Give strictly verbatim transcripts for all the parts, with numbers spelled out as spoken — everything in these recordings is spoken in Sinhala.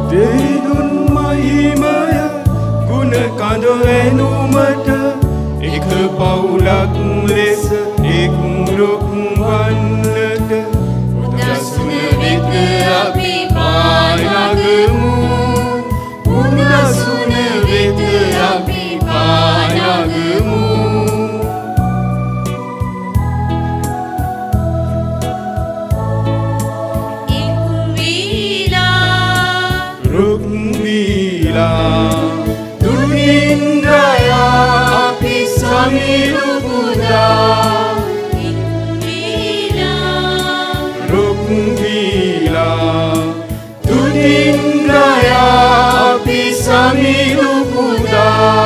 දෙවිඳුන් මහිමය ගුණ කඳ වෙනුමට එක පවුලක් ලෙස එක් රොක් වන්නට උදසුන වෙත අපි පානගමු උදසුන වෙත අපි පානගමු Dunindaya api samilu buddha Ikvila Rukvila Dunindaya api samilu buddha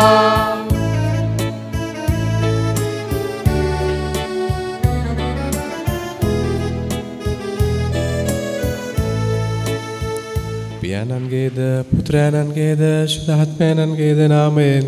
පියාණන්ගේද පුත්‍රයාණන්ගේද ශුද්ධාත්මයන්ගේද නාමයෙන්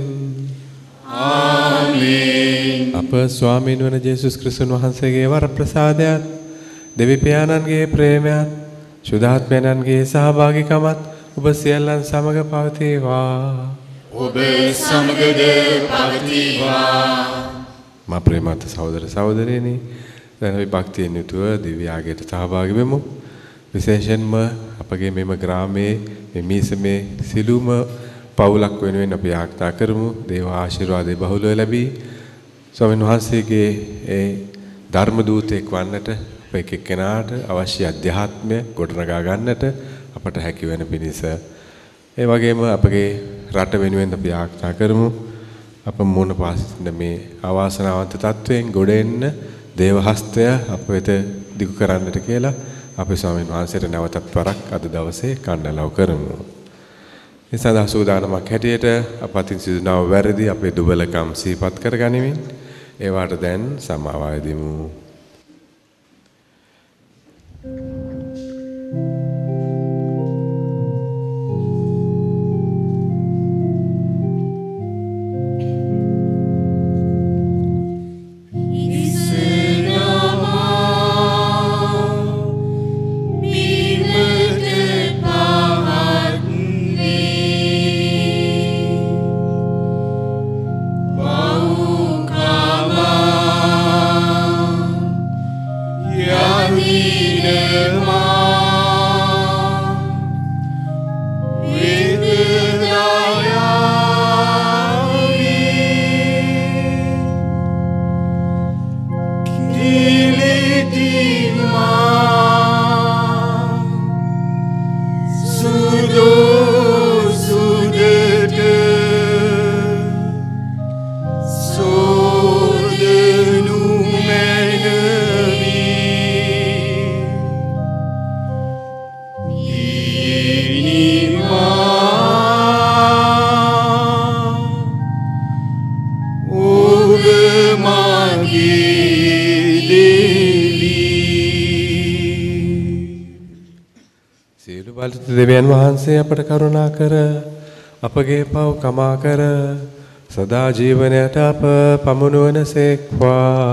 ආමේන්. අප ස්වාමීන් වන ජේසුස් ක්‍රිස්තුන් වහන්සේගේ වර ප්‍රසාදයත් දෙවි පියාණන්ගේ ප්‍රේමයත් ශුද්ධාත්මයන්ගේ සහභාගීකමත් ඔබ සියල්ලන් සමග පවතිවා. ඔබ සමගද පවතිවා. මා ප්‍රේමවත් සහෝදර සහෝදරියනි දැන් අපි භක්තියෙන් යුතුව දිව්‍ය යාගයට සහභාගී වෙමු. විශේෂයෙන්ම අපගේ මෙම ග්‍රාමයේ මේ මීසමේ සිළුම පවුලක් වෙනුවෙන් අපි යාඥා කරමු. දේව ආශිර්වාදයේ බහුලව ලැබී ස්වාමීන් වහන්සේගේ ඒ ධර්ම දූතෙක් වන්නට අප එක් එක්කෙනාට අවශ්‍ය අධ්‍යාත්මය ගොඩනගා ගන්නට අපට හැකි වෙන පිණිස ඒ වගේම අපගේ රට වෙනුවෙන් අපි යාඥා කරමු. අප මොන පාසින මේ අවාසනාවන්ත තත්වයෙන් ගොඩ එන්න දේව හස්තය අප වෙත දිගු කරන්නට කියලා අපි ස්වාමීන් වහන්සේට නැවතත් වරක් අද දවසේ කණ්ඩායම් කරමු. මේ සඳහා සූදානමක් හැටියට අප අතින් සිදුනව වැරදි අපේ දුබලකම් සිහිපත් කරගනිමින් ඒවට දැන් සමාව දෙමු. දෙවියන් වහන්සේ අපට කරුණා කර අපගේ පව් කමා කර සදා ජීවනයට අප පමුණුවන සේක්වා.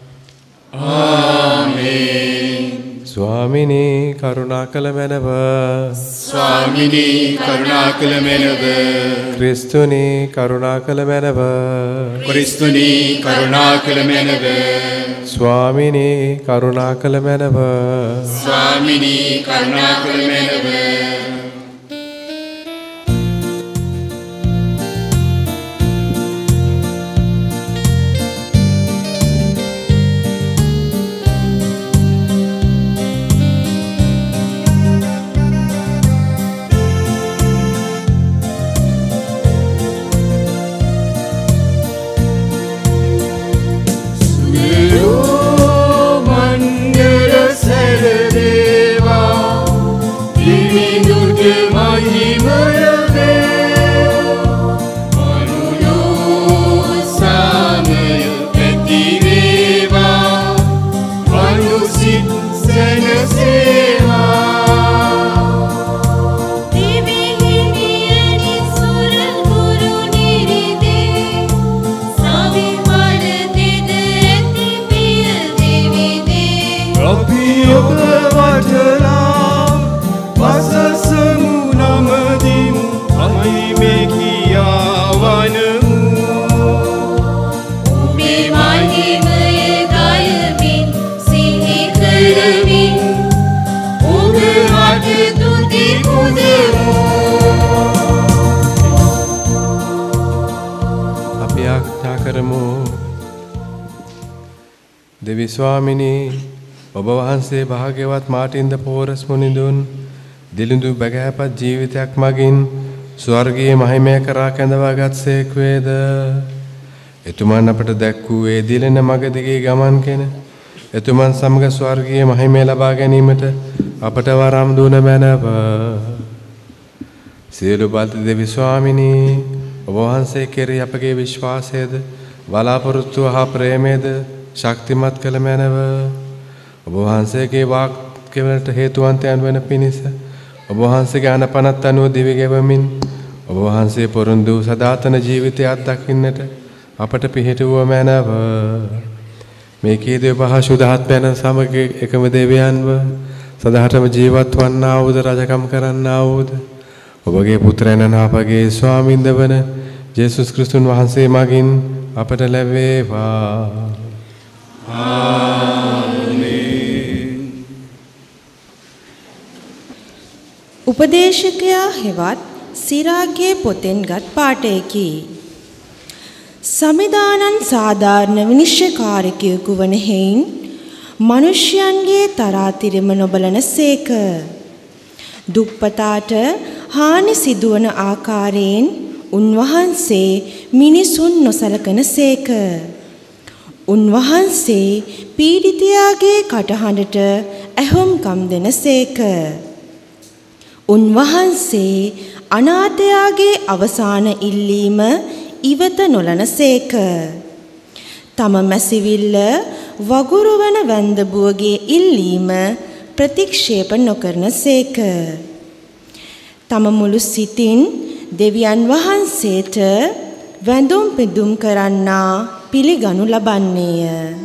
ආමේන්. ස්වාමිනී කරුණා කළ මැනව. ස්වාමිනී කරුණා කළ මැනව. ක්‍රිස්තුනී කරුණා කළ මැනව. ක්‍රිස්තුනී කරුණා කළ මැනව. ස්වාමිනී කරුණා කළ මැනව. ස්වාමිනී කරුණා කළ මැනව. Give me කරමු. දෙවි ස්වාමිනී ඔබ වහන්සේ භාග්‍යවත් මාටින් ද පෝරස් මුනිඳුන් දිලිඳු බැගෑපත් ජීවිතයක් මගින් ස්වර්ගයේ මහිමය කරා කැඳවාගත් සේක් වේද. එතුමන් අපට දැක් වූ ඒ දිලෙන මග දිගේ ගමන් කෙන එතුමන් සමග ස්වර්ගයේ මහිමය ලබා ගැනීමට අපට වරම් දුන මැනව. සියලු බල්ත දෙවි ස්වාමිනී ඔබ වහන්සේ කෙරෙහි අපගේ විශ්වාසයද බලාපොරොත්තුව හා ප්‍රේමයද ශක්තිමත් කළ මැනව. ඔබ වහන්සේගේ වාක්‍යවලට හේතුවන්තයන් වන පිණිස ඔබ වහන්සේගේ අනපනත් අනුව දිවි ගෙවමින් ඔබ වහන්සේ පොරොන්දු වූ සදාතන ජීවිතය අත්දකින්නට අපට පිහිටුව මැනව. මේ කීදේ පහසුදහත් පැන සමග එකම දෙවියන්ව සදාටම ජීවත් වන්නා වූද රජකම් කරන්නා වූද ඔබගේ පුත්‍රයන් අපගේ ස්වාමින්ද වන ජේසුස් ක්‍රිස්තුන් වහන්සේ මගින් අපට ලැබේවා. ආමේන්. උපදේශකයා හෙවත් සිරාගේ පොතෙන්ගත් පාඨයකි. සමිදානන් සාධාරණ විනිශ්චයකාරකයෙකු වන හේයින් මනුෂ්‍යයන්ගේ තරාතිරම නොබලන සේක. දුප්පතාට හානි සිදුවන ආකාරයෙන් උන්වහන්සේ මිනිසුන් නොසලකන සේක. උන්වහන්සේ පීඩිතයාගේ කටහඬට ඇහුම්කම් දෙන සේක. උන්වහන්සේ අනාථයාගේ අවසාන ඉල්ලීම ඉවත නොලන සේක. තම මැසිවිල්ල වගුරුවන වැන්දබුවගේ ඉල්ලීම ප්‍රතික්ෂේප නොකරන සේක. තම මුළු සිතින් දෙවියන් වහන්සේට වැඳුම් පිදුම් කරන්නා පිළිගනු ලබන්නේය.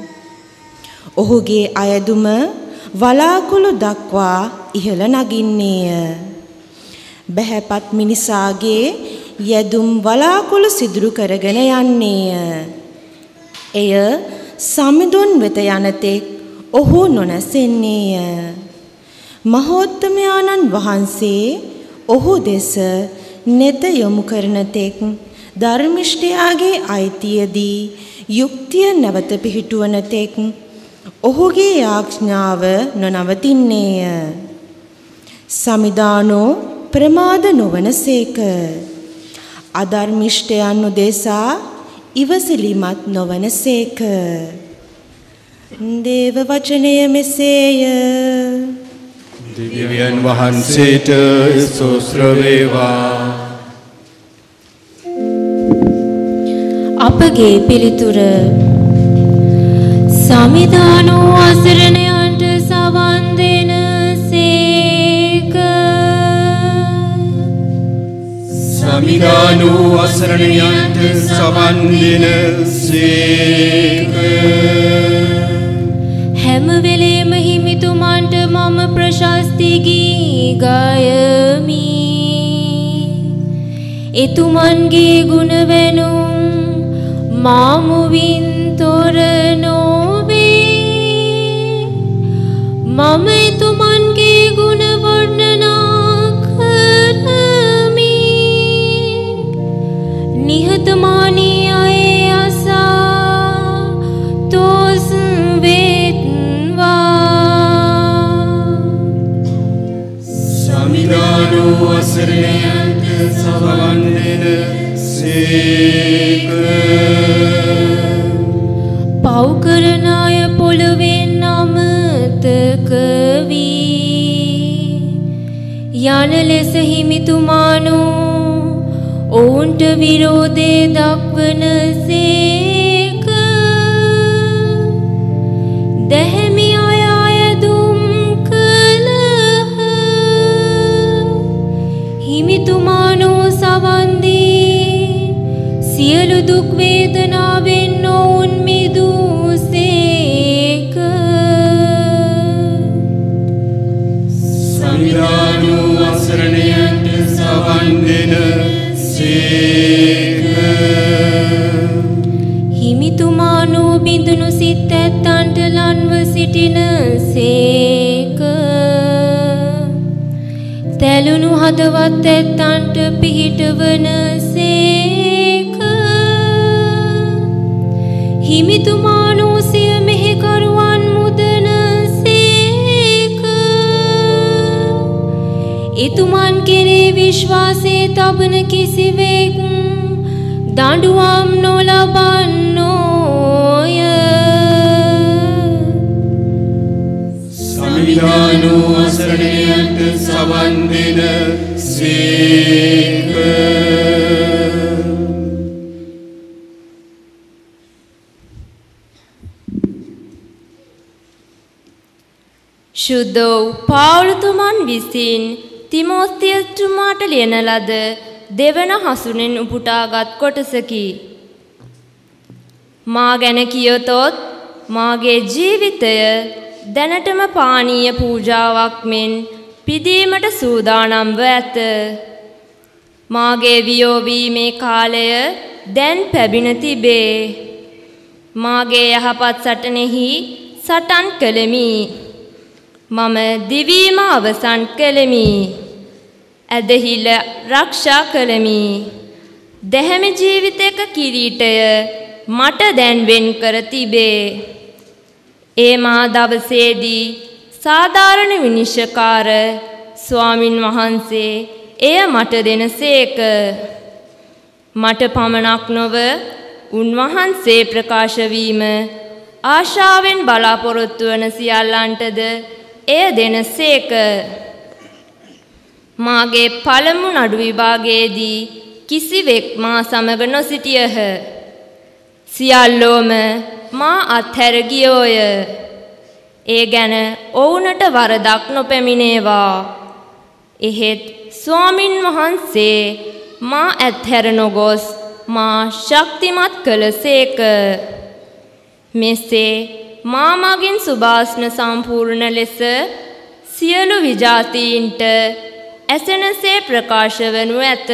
ඔහුගේ අයදුම වලාකුළු දක්වා ඉහළ නගින්නේය. බැහැපත් මිනිසාගේ යදුම් වලාකුළු සිදුරු කරගෙන යන්නේය. එය සමිඳුන් වෙත යනතෙක් ඔහු නොනැසෙන්නේය. මහෝත්තමයාණන් වහන්සේ ඔහු දෙස නෙත යොමු කරන තෙක් ධර්මිෂ්ඨයාගේ අයිතියදී යුක්තිය නැවත පිහිටුවන තෙක් ඔහුගේ යාඥාව නොනවතින්නේය. සමිදානෝ ප්‍රමාද නොවන සේක. අධර්මිෂ්ඨයන් උදෙසා ඉවසිලිමත් නොවන සේක. දේව වචනය මෙසේය. දිව්‍යයන් වහන්සේට ස්තෝත්‍ර වේවා. අපගේ පිළිතුර සමිදානෝ අසරණයන්ට සවන් දෙන සේක. සමිදානෝ අසරණයන්ට සවන් දෙන සේක. හැම වෙලේම හිමිතුමන්ට මම ප්‍රශස්ති ගී ගයමි. එතුමන්ගේ ගුණ වෙනුම් මාමුවින් තොර නොවේ. මම එතුමන්ගේ ගුණ වර්ණනා කරමි. නිහතමානී අය අසා තොස් සමිදානෝ අසරණයන්ට සවන් දෙන සේක. පව් කරන අය පොළොවෙන් අමතක වී යන ලෙස හිමිතුමානෝ ඔවුන්ට විරෝධය දක්වන සේක. දැහැමි අය අයදුම් කළහ. හිමිතුමානෝ සවන් දී සියලු දුක් වේදනාවෙන් ඔවුන් මිදූ සේක. සමිදානෝ අසරණයන්ට සවන් දෙන සේක. හිමිතුමානෝ බිඳුණු සිත් ඇත්තන්ට ලන්ව සිටින සේක. තැලුණු හදවත් ඇත්තන්ට පිහිටවන සේක. හිමිතුමානෝ සිය මෙහෙකරුවන් මුදන සේක. එතුමන් කෙරේ විශ්වාසය තබන කිසිවෙක් දඬුවම් නොලබන්නෝය. සමිධානෝ අසරණයන්ට සවන් දෙන සේක. ශුද්ධ වූ පාවුලතුමන් විසින් තිමෝතියස්තුමාට ලියන ලද දෙවන හසුනෙන් උපුටාගත් කොටසකි. මා ගැන කියතොත් මාගේ ජීවිතය දැනටම පානීය පූජාවක් මෙන් පිදීමට සූදානම්ව ඇත. මාගේ වියෝවීමේ කාලය දැන් පැමිණ තිබේ. මාගේ යහපත් සටනෙහි සටන් කළෙමි. මම දිවීම අවසන් කළෙමි. ඇදහිල්ල රක්ෂා කළෙමි. දැහැමි ජීවිතයක කිරීටය මට දැන් වෙන් කර තිබේ. ඒ මා දවසේදී සාධාරණ විනිශ්චයකාර ස්වාමින් වහන්සේ එය මට දෙනසේක. මට පමණක් නොව උන්වහන්සේ ප්‍රකාශ වීම ආශාවෙන් බලාපොරොත්තු වන සියල්ලන්ටද එය දෙනසේක. මාගේ පළමු නඩු විභාගයේදී කිසිවෙක් මා සමග නොසිටියහ. සියල්ලෝම මා අත්හැර ගියෝය. ඒ ගැන ඔවුනට වරදක් නොපැමිණේවා. එහෙත් ස්වාමින් වහන්සේ මා අත්හැර නොගොස් මා ශක්තිමත් කළසේක. මෙසේ මා මගින් සුභාෂ්ණ සම්පූර්ණ ලෙස සියලු විජාතීන්ට ඇසෙනසේ ප්‍රකාශ වනු ඇත.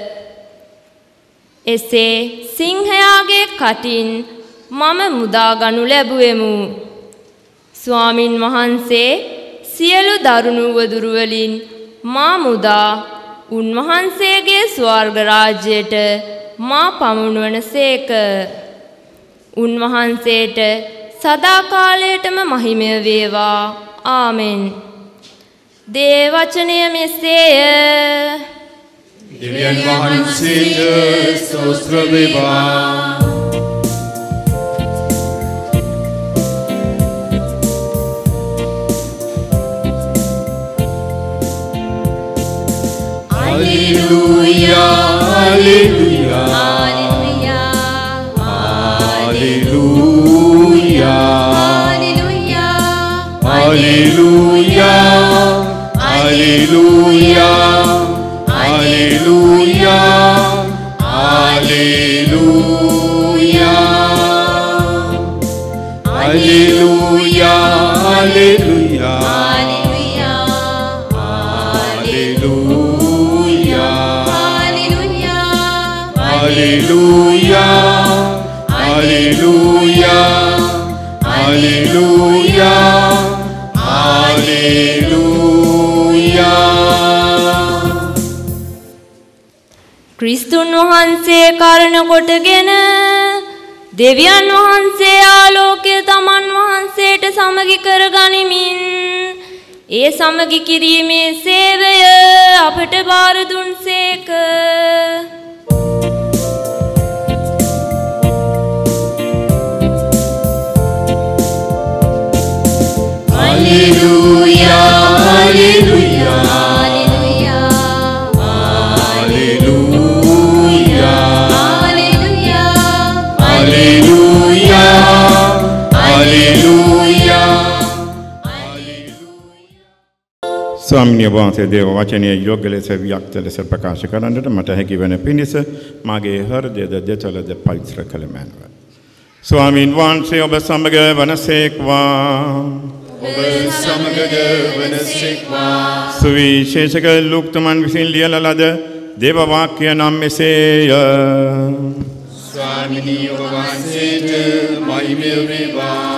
එසේ සිංහයාගේ කටින් මම මුදාගනු ලැබුවෙමු. ස්වාමින් වහන්සේ සියලු දරුණු වදුරු වලින් මා මුදා උන්වහන්සේගේ ස්වර්ග රාජ්‍යයට මා පමුණුවන සේක. උන්වහන්සේට සදාකාලයටම මහිමය වේවා. ආමෙන්. දේවචනය මෙසේය. දෙවියන් වහන්සේට ස්තෝත්‍ර වේවා. Hallelujah, hallelujah, hallelujah, hallelujah, hallelujah, hallelujah, hallelujah, hallelujah, hallelujah, Hallelujah, hallelujah, hallelujah, hallelujah. ක්‍රිස්තුන් වහන්සේ කරණ කොටගෙන දෙවියන් වහන්සේ ආලෝකය තමන් වහන්සේට සමගි කර ගනිමින් ඒ සමගි කිරීමේ සේවය අපට බාර දුන්සේක. Hallelujah, hallelujah, hallelujah, hallelujah, hallelujah, hallelujah. ස්වාමීන් වහන්සේ දේව වචනය යෝග්‍ය ලෙස ව්‍යක්ත ලෙස ප්‍රකාශ කරන්නට මට හැකි වන පිණිස මාගේ හෘදයද දෙතලද පවිත්‍ර කළ මැනව. ස්වාමීන් වහන්සේ ඔබ සමග වනසේක්වා. ඔබ සමගද වනසේක්වා. සුවිශේෂක ලුක්තුමන් විසින් ලියන ලද දේව වාක්‍ය නම් මෙසේය. ස්වාමිනී ඔබ වහන්සේට මහිමය වේවා.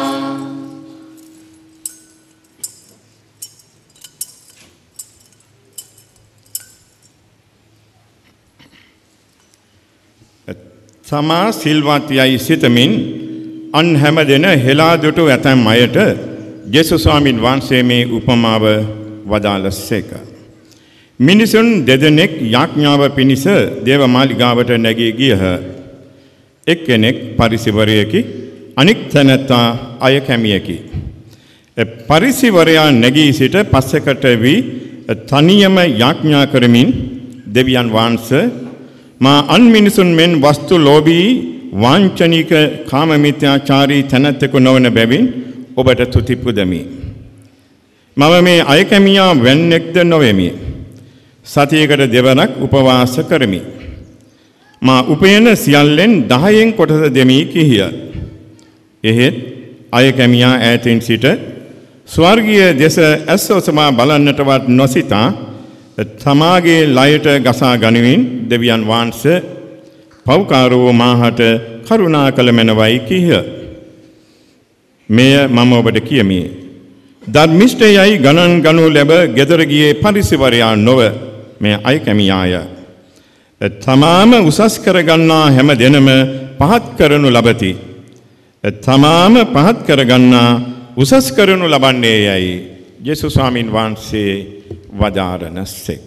තමා සිල්වත් යයි සිතමින් අන් හැම දෙන හෙලා දුටු ඇතැම් අයට යේසුස් ස්වාමීන් වහන්සේ මේ උපමාව වදාළසේක. මිනිසුන් දෙදෙනෙක් යාඥාව පිණිස දේව මාලිගාවට නැගී ගියහ. එක්කෙනෙක් පරිසිවරයෙකි, අනික් තැනැත්තා අය කැමියෙකි. පරිසිවරයා නැගී සිට පස්සෙකට වී තනියම යාඥා කරමින් දෙවියන් වහන්සේ මා අන් මිනිසුන් මෙන් වස්තු ලෝභී වාංචනික කාම මිත්‍යාචාරී තැනැත්තෙකු නොවන බැවින් ඔබට තුති පුදමි. මම මේ අය කැමියා වැන්නෙක්ද නොවෙමි. සතියකට දෙවරක් උපවාස කරමි. මා උපයන සියල්ලෙන් දහයෙන් කොටස දෙමි කිහිය. එහෙත් අය කැමියා ඈතින් සිට ස්වර්ගීය දෙස ඇස් ඔසවා බලන්නටවත් නොසිතා තමාගේ ලයට ගසා ගනිමින් දෙවියන් වහන්සේ පෞකාරෝ මාහට කරුණා කළ මැනවයි කිහිය. මෙය මම ඔබට කියමි. ධර්මිෂ්ඨයයි ගණන් ගනු ලැබ ගෙදර ගියේ පරිසිවරයා නොව මේ අය කැමියාය. තමාම උසස් කරගන්නා හැම දෙනම පහත් කරනු ලබති. තමාම පහත් කරගන්නා උසස් කරනු ලබන්නේ යයි යේසුස් ස්වාමීන් වහන්සේ වදාරනසේක.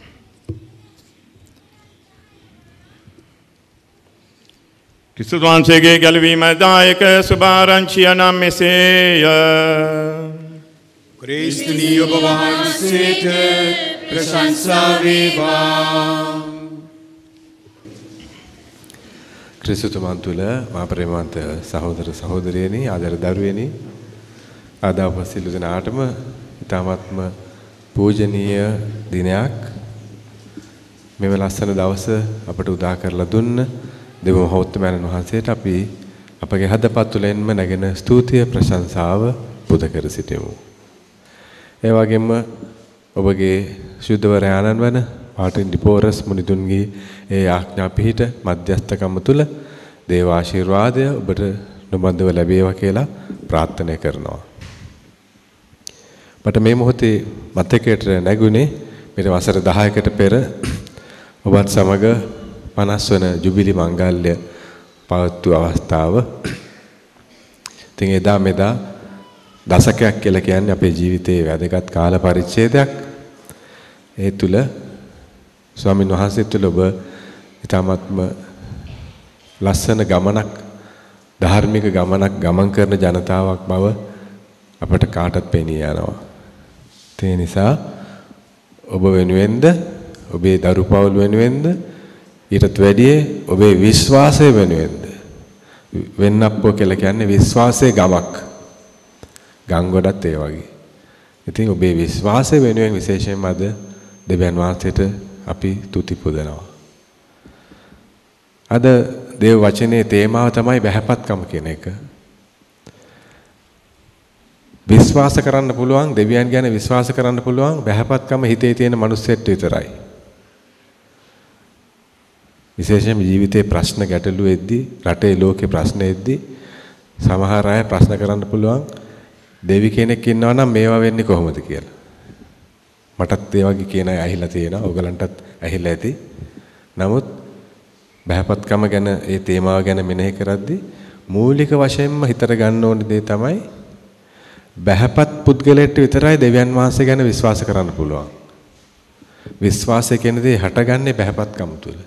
ක්‍රිස්තුස් වහන්සේගේ ගැලවීම දායක සුභාරංචිය නම් මෙසේය. ක්‍රිස්තුනී ඔබ වහන්සේට ප්‍රශංසා වේවා. ක්‍රිස්තුතුමන් තුළ මා ප්‍රේමවන්ත සහෝදර සහෝදරියනි, ආදර දරුවනි, අද අප සියලු දෙනාටම ඉතාමත්ම පූජනීය දිනයක්. මෙම ලස්සන දවස අපට උදා කරලා දුන්න දෙව මහෞත්මයන් වහන්සේට අපි අපගේ හදපත් තුළින්ම නැගෙන ස්තුතිය ප්‍රශංසාව පුද කර සිටිමු. ඒ වගේම ඔබගේ ශුද්ධවරයාණන් වන මාටින් ඩිපෝරස් මුනිදුන්ගේ ඒ ආඥා පිහිට මධ්‍යස්ථකම තුළ දේව ආශිර්වාදය ඔබට නොබඳව ලැබේවා කියලා ප්‍රාර්ථනා කරනවා. මට මේ මොහොතේ මතකයට නැගුණේ මෙට වසර දහයකට පෙර ඔබත් සමග පනස් වන ජුබිලි මංගල්‍ය පවත්වූ අවස්ථාව. ඉතින් එදා මෙදා දශකයක් කියලා කියන්නේ අපේ ජීවිතයේ වැදගත් කාල පරිච්ඡේදයක්. ඒ තුල ස්වාමීන් වහන්සේ තුල ඔබ ඊටාත්ම ලස්සන ගමනක්, ධාර්මික ගමනක් ගමන් කරන ජනතාවක් බව අපට කාටත් පෙනී යනවා. ඒ නිසා ඔබ වෙනුවෙන්ද, ඔබේ දරු පවුල් වෙනුවෙන්ද, ඊටත් වැඩිය ඔබේ විශ්වාසය වෙනුවෙන්ද, වෙන්නප්පෝ කියලා කියන්නේ විශ්වාසයේ ගමක්. ගම් ගොඩත් ඒ වගේ. ඉතින් ඔබේ විශ්වාසය වෙනුවෙන් විශේෂයෙන්ම අද දෙවියන් වහන්සේට අපි තුති පුදනවා. අද දේව වචනේ තේමාව තමයි බහැපත්කම කියන එක. විශ්වාස කරන්න පුළුවන්, දෙවියන් ගැන විශ්වාස කරන්න පුළුවන් බහැපත්කම හිතේ තියෙන මිනිස්සෙට විතරයි. විශේෂයෙන්ම ජීවිතේ ප්‍රශ්න ගැටලු එද්දී, රටේ ලෝකේ ප්‍රශ්න එද්දී සමහර අය ප්‍රශ්න කරන්න පුළුවන් දෙවි කෙනෙක් ඉන්නවා නම් මේවා වෙන්නේ කොහොමද කියලා. මටත් ඒ වගේ කියන අය ඇහිලා තියෙනවා. ඔයගලන්ටත් ඇහිලා ඇති. නමුත් බහැපත්කම ගැන, ඒ තේමාව ගැන මෙනෙහි කරද්දී මූලික වශයෙන්ම හිතට ගන්න ඕන දේ තමයි බහැපත් පුද්ගලයෙක්ට විතරයි දෙවියන් වහන්සේ ගැන විශ්වාස කරන්න පුළුවන්. විශ්වාසය කියන දේ හටගන්නේ බහැපත්කම තුළ.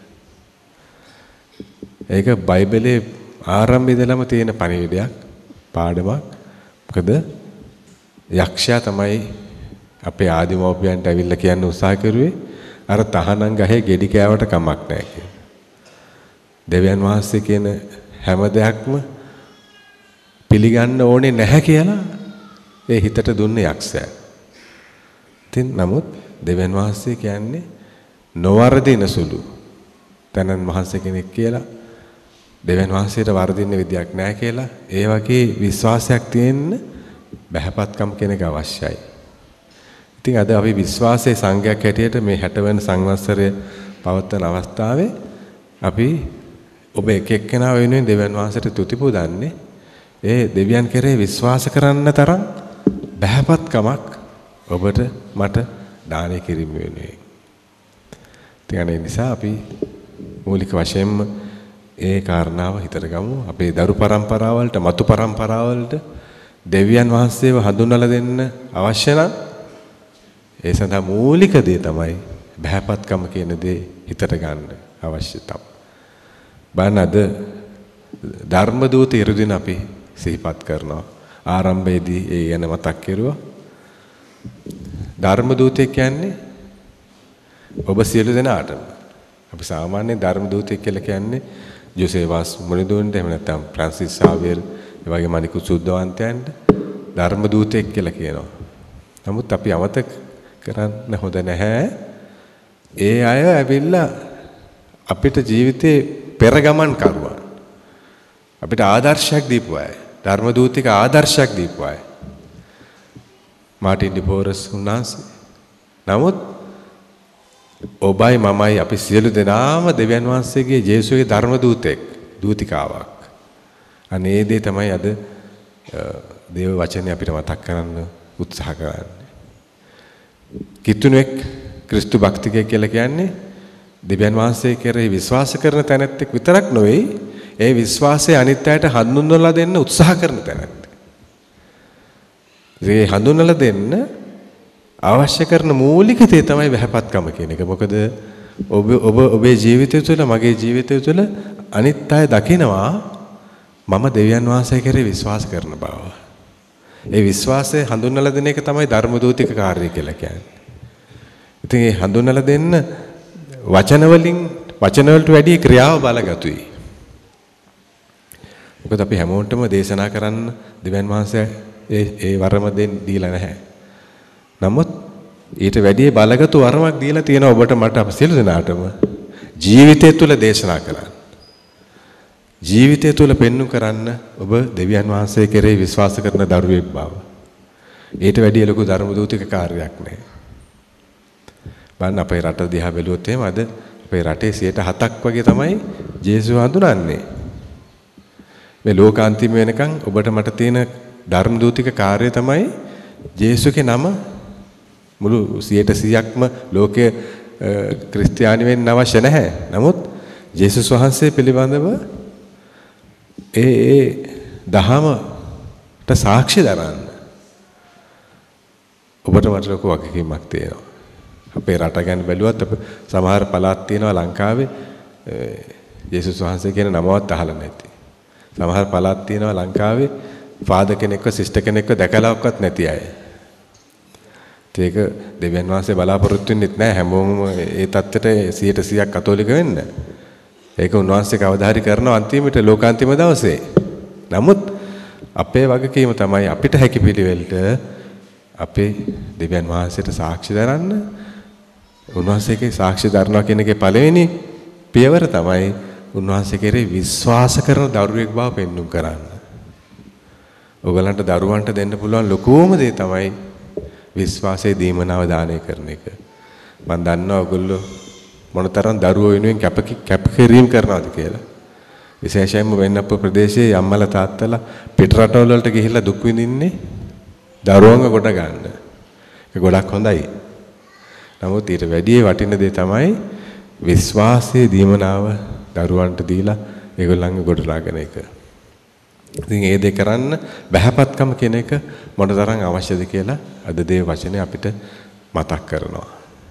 ඒක බයිබලයේ ආරම්භය ඉඳලම තියෙන පණිවිඩයක්, පාඩමක්. මොකද යක්ෂයා තමයි අපේ ආදිමව්පියන්ට ඇවිල්ලා කියන්න උත්සාහ කරුවේ අර තහනම් ගහේ ගෙඩි කෑවට කමක් නැහැ කියලා. දෙවියන් වහන්සේ කියන හැම දෙයක්ම පිළිගන්න ඕනේ නැහැ කියලා ඒ හිතට දුන්නේ යක්ෂයා. ඉතින් නමුත් දෙවියන් වහන්සේ කියන්නේ නොවර්ධින සුළු තනන් වහන්සේ කෙනෙක් කියලා, දෙවියන් වහන්සේට වර්ධින්න විදියක් නැහැ කියලා, ඒ වගේ විශ්වාසයක් තියෙන්න බහැපත්කම් කෙනෙක් අවශ්‍යයි. ඉතින් අද අපි විශ්වාසයේ සංඝයක් හැටියට මේ හැට වෙනි සංවත්සරය පවත්වන අවස්ථාවේ අපි ඔබ එක එක්කෙනා වෙනුවෙන් දෙවියන් වහන්සේට තුති පුදන්නේ ඒ දෙවියන් කෙරේ විශ්වාස කරන්න තරම් බහැපත්කමක් ඔබට මට දානය කිරීම වෙනුවෙන්. ඉතින් ඒ නිසා අපි මූලික වශයෙන්ම ඒ කාරණාව හිතට ගමු. අපේ දරු පරම්පරාවලට, මතු පරම්පරාවලට දෙවියන් වහන්සේව හඳුන්වලා දෙන්න අවශ්‍ය නම් ඒ සඳහා මූලික දේ තමයි බහැපත්කම කියන දේ හිතට ගන්න අවශ්‍යතාව. බලන්න අද ධර්ම දූත ඉරුදින අපි සිහිපත් කරනවා. ආරම්භයේදී ඒ ගැන මතක් කරුවා. ධර්ම දූතයෙක් කියන්නේ ඔබ සියලු දෙනාටම. අපි සාමාන්‍ය ධර්ම දූතයෙක් කියලා කියන්නේ ජෝසේවස් මුනිදුන්ට එහෙම නැත්නම් ෆ්‍රැන්සිස් සාවියර් ඒ වගේම අනිකුත් සුද්ධවන්තයන්ට ධර්ම දූතයෙක් කියලා කියනවා. නමුත් අපි අමතක කරන්න හොඳ නැහැ. ඒ අය ඇවිල්ලා අපිට ජීවිතේ පෙර ගමන් කරුවා. අපිට ආදර්ශයක් දීපු අය. ධර්ම දූතික ආදර්ශයක් දීපු අය. මාටින් ඩිපෝරස් උන්වහන්සේ. නමුත් ඔබයි මමයි අපි සියලු දෙනාම දෙවියන් වහන්සේගේ ජේසුගේ ධර්ම දූතෙක්, දූතිකාවක්. අනේ දේ තමයි අද දේව වචනේ අපිට මතක් කරන්න උත්සාහ කරන්නේ. කිතුණෙක් ක්‍රිස්තු භක්තිකයෙක් කියලා කියන්නේ දෙවියන් වහන්සේ කෙරෙහි විශ්වාස කරන තැනැත්තෙක් විතරක් නෙවෙයි, ඒ විශ්වාසය අනිත් අයට හඳුන්වලා දෙන්න උත්සාහ කරන තැනැත්තෙක්. ඒ හඳුන්වලා දෙන්න අවශ්‍ය කරන මූලික දේ තමයි වැහපත්කම කියන එක. මොකද ඔබ ඔබ ඔබේ ජීවිතය තුළ, මගේ ජීවිතය තුළ අනිත් අය දකිනවා මම දෙවියන් වහන්සේ කෙරෙහි විශ්වාස කරන බව. ඒ විශ්වාසය හඳුන්වලා දෙන එක තමයි ධර්ම දූතික කාර්යය කියලා කියන්නේ. ඉතින් ඒ හඳුන්වලා දෙන්න වචන වලින් වචන වලට වැඩි ක්‍රියාව බලගතුයි. මොකද අපි හැමෝටම දේශනා කරන්න දෙවියන් වහන්සේ ඒ ඒ වරම දෙන්න දීලා නැහැ. නමුත් ඊට වැඩි බලගතු වරමක් දීලා තියෙනවා ඔබට, මට, අප සියලු දෙනාටම ජීවිතය තුළ දේශනා කරන්න. ජීවිතය තුළ පෙන්වු කරන්න ඔබ දෙවියන් වහන්සේ කෙරෙහි විශ්වාස කරන දරුවෙක් බව. ඊට වැඩි ලොකු ධර්ම දූතික කාර්යයක් නෑ. බලන්න අපේ රට දිහා බැලුවොත් එහෙම අද අපේ රටේ සියයට හතක් වගේ තමයි ජේසුස් හඳුනන්නේ. මේ ලෝකාන්තිම වෙනකන් ඔබට මට තියෙන ධර්ම දූතික කාර්යය තමයි ජේසුගේ නම මුළු සියයට සීයක්ම ලෝකයේ ක්‍රිස්තියානි වෙන්න අවශ්‍ය නැහැ. නමුත් ජේසුස් වහන්සේ පිළිබඳව ඒ ඒ දහමට සාක්ෂි දරන්න ඔබට මට ලොකු වගකීමක් තියෙනවා. අපේ රට ගැන බැලුවත් අප සමහර පළාත් තියෙනවා ලංකාවේ ජේසුස් වහන්සේ කියන නමවත් අහලා නැති. සමහර පළාත් තියෙනවා ලංකාවේ ෆාදර් කෙනෙක්ව සිස්ටර් කෙනෙක්ව දැකලාවත් නැති අය. ඒක දෙවියන් වහන්සේ බලාපොරොත්තු වෙන්නෙත් නැහැ හැමෝම ඒ தත්තට සියයට සීයක් කතෝලික වෙන්න. ඒක උන්වහන්සේ කවදා හරි කරනවා අන්තිමට ලෝකාන්තිම දවසේ. නමුත් අපේ වගකීම තමයි අපිට හැකි පිළිවෙලට අපේ දෙවියන් වහන්සේට සාක්ෂි දරන්න. උන්වහන්සේගේ සාක්ෂි දරනවා කියන එකේ පළවෙනි පියවර තමයි උන්වහන්සේ කෙරෙහි විශ්වාස කරන දරුවෙක් බව පෙන්වුම් කරන්න. ඔයගලන්ට දරුවන්ට දෙන්න පුළුවන් ලොකුම දේ තමයි විශ්වාසයේ දීමනාව දානය කරන එක. මම දන්නවා ඔයගොල්ලෝ මොනතරම් දරුවෝ වෙනුවෙන් කැප කැපකිරීම කරනවද කියලා. විශේෂයෙන්ම වෙන්නප්පු ප්‍රදේශයේ අම්මලා තාත්තලා පිට රටවල වලට ගිහිල්ලා දුක් විඳින්නේ දරුවන්ව කොට ගන්න. ඒක ගොඩක් හොඳයි. නමුත් ඊට වැඩි වටින දේ තමයි විශ්වාසයේ දීමනාව දරුවන්ට දීලා ඒගොල්ලන්ව ගොඩනගන එක. ඉතින් ඒ දෙක කරන්න බහැපත්කම කියන එක මොනතරම් අවශ්‍යද කියලා අද දේ වචනේ අපිට මතක් කරනවා.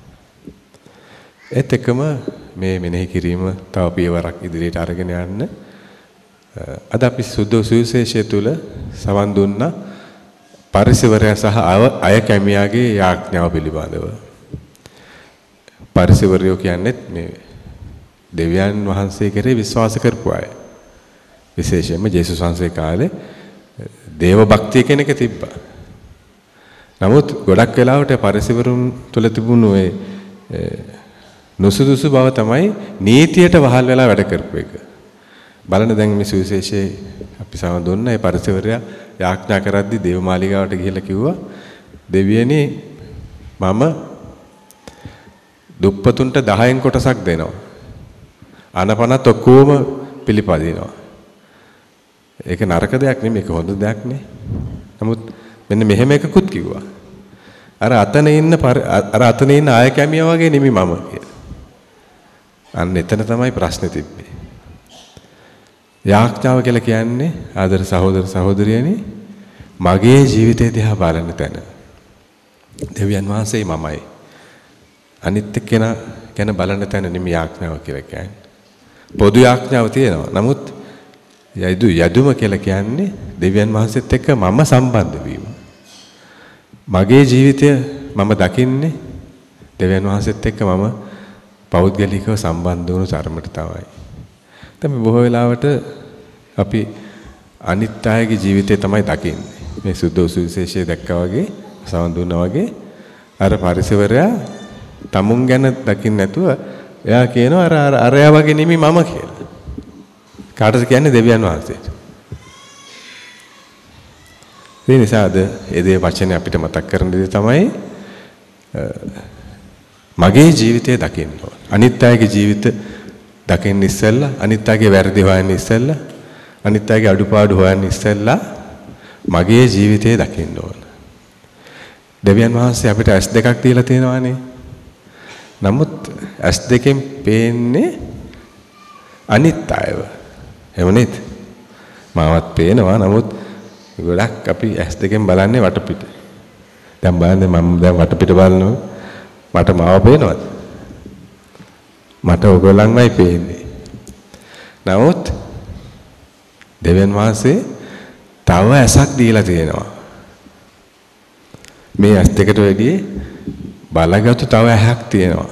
ඒත් එක්කම මේ මෙනෙහි කිරීම තව පියවරක් ඉදිරියට අරගෙන යන්න අද අපි සුද්ධ සුවිශේෂය තුල සවන් දුන්න පරිසවරය සහ අය කැමියාගේ යාඥාව පිළිබඳව. පරිසවරයෝ කියන්නේ මේ දෙවියන් වහන්සේ කෙරෙහි විශ්වාස කරපු අය. විශේෂයෙන්ම ජේසුස් වහන්සේ කාලේ දේව භක්තිය කියන එක තිබ්බා. නමුත් ගොඩක් වෙලාවට පරිසවරුන් තුල තිබුණු ඒ නුසුදුසු බව තමයි නීතියට වහල් වෙලා වැඩ කරපු එක. බලන්න දැන් මේ සුවිශේෂයේ අපි සමන් දුන්න ඒ පරිසවරයා යාඥා කරද්දී දේවමාලිගාවට ගිහිල්ලා කිව්වා දෙවියනි මම දුප්පතුන්ට දහයෙන් කොටසක් දෙනවා. අනපනත් ඔක්කොම පිළිපදිනවා. ඒක නරක දෙයක් නෙමෙයි, ඒක හොඳ දෙයක් නේ. නමුත් මෙන්න මෙහෙම එකකුත් කිව්වා. අර අතන ඉන්න අර අතන ඉන්න ආය කැමියා වගේ නෙමෙයි මම කියලා. අන්න එතන තමයි ප්‍රශ්නේ තිබ්බේ. යාඥාව කියලා කියන්නේ ආදර සහෝදර සහෝදරියනි මගේ ජීවිතය දිහා බලන තැන. දෙවියන් වහන්සේ මමයි. අනිත් එක්කෙනා ගැන බලන තැන නෙමෙයි යාඥාව කියලා කියන්නේ. පොදු යාඥාව තියෙනවා. නමුත් යදු යදුම කියලා කියන්නේ දෙවියන් වහන්සේත් එක්ක මම සම්බන්ධ වීම. මගේ ජීවිතය මම දකින්නේ දෙවියන් වහන්සේත් එක්ක මම පෞද්ගලිකව සම්බන්ධ වුණු තරමට තමයි. දැන් බොහෝ වෙලාවට අපි අනිත් අයගේ ජීවිතය තමයි දකින්නේ. මේ සුද්ධ සුවිශේෂය දැක්කා වගේ සවන් දුන්නා වගේ අර පරිසවරයා තමුන් ගැන දකින්න නැතුව එයා කියනවා අර අර අරයා වගේ නෙමෙයි මම කියලා. කාටද කියන්නේ දෙවියන් වහන්සේට. ඒ නිසාද ඒ දේ වචනේ අපිට මතක් කරන දේ තමයි මගේ ජීවිතය දකින්න ඕන. අනිත් අයගේ ජීවිත දකින්න ඉස්සෙල්ලා අනිත් අයගේ වැරදි හොයන්න ඉස්සෙල්ලා අනිත් අයගේ අඩුපාඩු හොයන්න ඉස්සෙල්ලා මගේ ජීවිතය දකින්න ඕන. දෙවියන් වහන්සේ අපිට ඇස් දෙකක් දීලා තියෙනවානේ. නමුත් ඇස් දෙකෙන් පේන්නේ අනිත් අයව. එහෙම නේද? මාවත් පේනවා. නමුත් ගොඩක් අපි ඇස් දෙකෙන් බලන්නේ වටපිට. දැන් බලන්න මම දැන් වටපිට බලනවා. මට මාව පේනවද? මට ඔයගොල්ලන්මයි පේන්නේ. නමුත් දෙවියන් වහන්සේ තව ඇසක් දීලා තියෙනවා. මේ ඇස් දෙකට වැඩිය බලගත්තු තව ඇහක් තියෙනවා.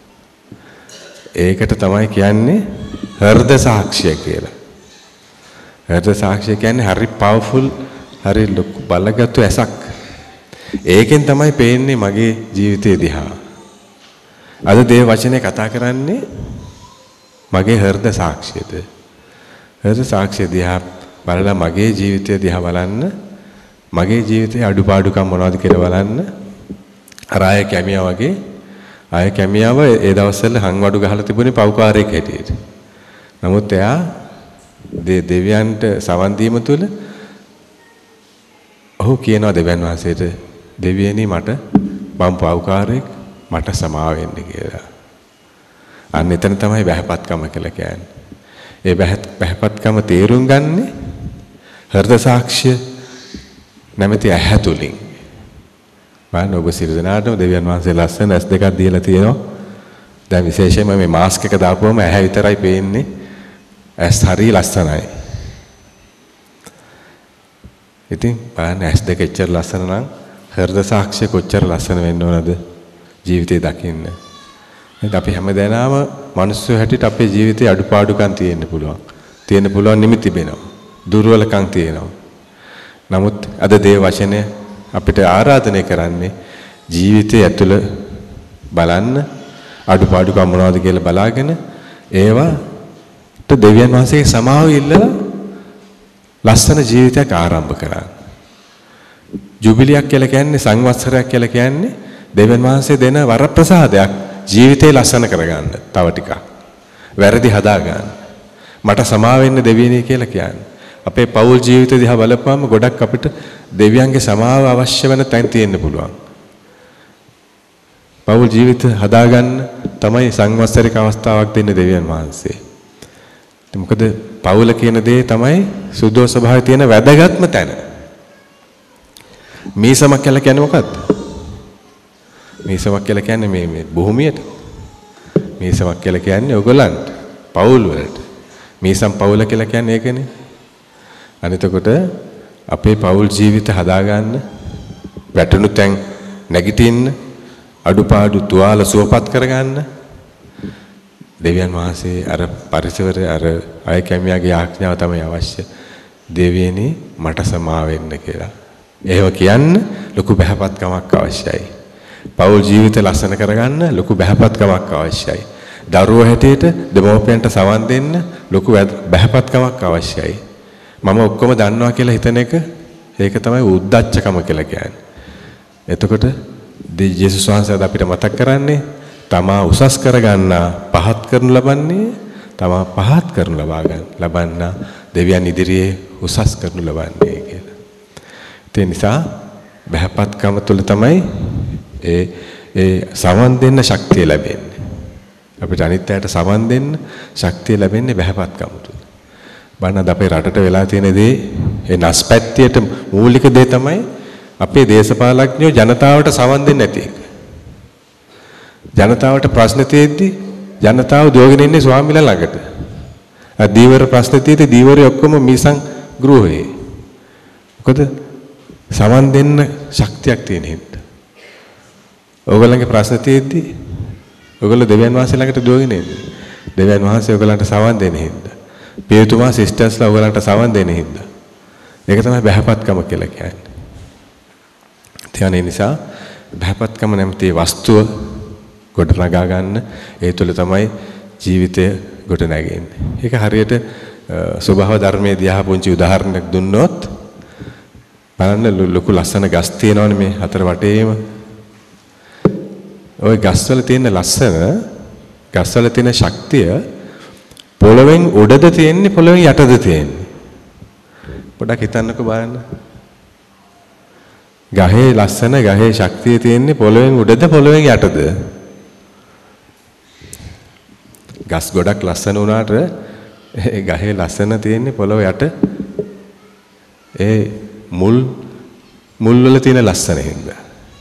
ඒකට තමයි කියන්නේ හෘද සාක්ෂිය කියලා. හෘද සාක්ෂිය කියන්නේ හරි පවර්ෆුල් හරි ලොකු බලගත්තු ඇසක්. ඒකෙන් තමයි පේන්නේ මගේ ජීවිතය දිහා. අද දේව වචනේ කතා කරන්නේ මගේ හෘද සාක්ෂියද. හෘද සාක්ෂිය දිහා බලලා මගේ ජීවිතය දිහා බලන්න මගේ ජීවිතයේ අඩුපාඩුකම් මොනවද කියලා බලන්න. අර අය කැමියා වගේ අය කැමියාව ඒ දවස්වල හංවඩු ගහලා තිබුණේ පව්කාරයෙක් හැටියට. නමුත් එයා දෙවියන්ට සවන් දීම තුළ ඔහු කියනවා දෙවියන් වහන්සේට දෙවියනි මට මම පව්කාරයෙක් මට සමාව වෙන්න කියලා. අන්න එතන තමයි බහැපත්කම කියලා කියන්නේ. ඒ බහැපත්කම තේරුම් ගන්නේ හෘද සාක්ෂිය නැමැති ඇහැ තුලින්. බලන්න ඔබ සියලු දෙනාටම දෙවියන් වහන්සේ ලස්සන ඇස් දෙකක් දීලා තියෙනවා. දැන් විශේෂයෙන්ම මේ මාස්ක් එක දාපුවම ඇහැ විතරයි පේන්නේ. ඇස් හරිය ලස්සනයි. ඉතින් බලන්න ඇස් දෙක එච්චර ලස්සන නම් හෘද සාක්ෂිය කොච්චර ලස්සන වෙන්න ඕනද ජීවිතේ දකින්න. එහෙනම් අපි හැමදේනම මිනිස්සු හැටියට අපේ ජීවිතේ අඩුපාඩුකම් තියෙන්න පුළුවන්. තියෙන්න පුළුවන් නිමි තිබෙනවා. දුර්වලකම් තියෙනවා. නමුත් අද දේ වචනය අපිට ආරාධනය කරන්නේ ජීවිතය ඇතුළ බලන්න අඩුපාඩුකම් මොනවද කියලා බලාගෙන ඒවාට දෙවියන් වහන්සේගේ සමාව ඉල්ලලා ලස්සන ජීවිතයක් ආරම්භ කරන්න. ජුබිලියක් කියලා කියන්නේ සංවත්සරයක් කියලා කියන්නේ දෙවියන් වහන්සේ දෙන වරප්‍රසාදයක් ජීවිතේ ලස්සන කරගන්න තව ටිකක්. වැරදි හදාගන්න. මට සමාව වෙන්න දෙවියනි කියලා කියන්නේ. අපේ පෞල් ජීවිතය දිහා බලපුවම ගොඩක් අපිට දෙවියන්ගේ සමාව අවශ්‍ය වෙන තැන් තියෙන්න පුළුවන්. පෞල් ජීවිත හදාගන්න තමයි සංවත්සරික අවස්ථාවක් දෙන්නේ දෙවියන් වහන්සේ. මොකද පෞල කියන දේ තමයි සුද්ධෝ ස්වභාවයේ තියෙන වැදගත්ම තැන. මීසමක් කියලා කියන්නේ මොකක්ද? මීසමක් කියලා කියන්නේ මේ මේ භූමියට. මීසමක් කියලා කියන්නේ ඔයගලන්ට පෞල් වලට. මීසම් පෞල කියලා කියන්නේ ඒකනේ. අනිතකොට අපේ පෞල් ජීවිත හදාගන්න වැටුණු තැන් නැගිටින්න අඩුපාඩු තුවාල සුවපත් කරගන්න දෙවියන් වහන්සේ අර පරිසරයේ අර අය කැමියාගේ ආඥාව තමයි අවශ්‍ය. දෙවියනි මට සමාව වෙන්න කියලා. ඒව කියන්න ලොකු බහැපත්කමක් අවශ්‍යයි. පෞල් ජීවිත ලස්සන කරගන්න ලොකු බහැපත්කමක් අවශ්‍යයි. දරුවෝ හැටියට දෙමව්පියන්ට සවන් දෙන්න ලොකු බහැපත්කමක් අවශ්‍යයි. මම ඔක්කොම දන්නවා කියලා හිතන එක ඒක තමයි උද්දච්චකම කියලා කියන්නේ. එතකොට ජේසුස් වහන්සේ අපිට මතක් කරන්නේ තමා උසස් කරගන්නා පහත් කරනු ලබන්නේ තමා පහත් කරනු ලබා ගන්න ලබන්න දෙවියන් ඉදිරියේ උසස් කරනු ලබන්නේ කියලා. ඒ නිසා බහැපත්කම තුළ තමයි ඒ ඒ සමන් දෙන්න ශක්තිය ලැබෙන්නේ. අපිට අනිත් අයට සමන් දෙන්න ශක්තිය ලැබෙන්නේ බහැපත්කම තුළ. බලන්න අපේ රටට වෙලා තියෙන දේ ඒ නැස්පැත්තියට මූලික දේ තමයි අපේ දේශපාලඥයෝ ජනතාවට සවන් දෙන්නේ නැති එක. ජනතාවට ප්‍රශ්න තියෙද්දි ජනතාව දුවගෙන ඉන්නේ ස්වාමිලා ළඟට. ආ දීවර ප්‍රශ්න තියෙද්දි දීවරේ ඔක්කොම මිසං ගෘහයේ. මොකද සවන් දෙන්න ශක්තියක් තියෙන හින්දා. ඕගොල්ලන්ගේ ප්‍රශ්න තියෙද්දි ඕගොල්ලෝ දෙවියන් වහන්සේ ළඟට දුවගෙන ඉන්නේ. දෙවියන් වහන්සේ ඕගොල්ලන්ට සවන් දෙන හින්දා. පියතුමා සිස්ටර්ස්ලා ඕගොල්ලන්ට සවන් දෙන හින්දා. ඒක තමයි බහැපත්කම කියලා කියන්නේ. ඒ නිසා බහැපත්කම නැමැති වස්තුව ගොඩනගා ගන්න ඒ තුළ තමයි ජීවිතය ගොඩ නැගෙන්නේ. ඒක හරියට ස්වභාව ධර්මයේ දිහා පුංචි උදාහරණයක් දුන්නොත් බලන්න ලොකු ලස්සන ගස් තියෙනවනේ මේ හතර වටේම. ওই ගස්වල තියෙන ලස්සන ගස්වල තියෙන ශක්තිය පොළවෙන් උඩද තියෙන්නේ පොළවෙන් යටද තියෙන්නේ? පොඩ්ඩක් හිතන්නකෝ බලන්න. ගහේ ලස්සන ගහේ ශක්තිය තියෙන්නේ පොළවෙන් උඩද පොළවෙන් යටද? ගස් ගොඩක් ලස්සන වුණාට ඒ ගහේ ලස්සන තියෙන්නේ පොළව යට ඒ මුල් මුල් වල තියෙන ලස්සන හින්දා.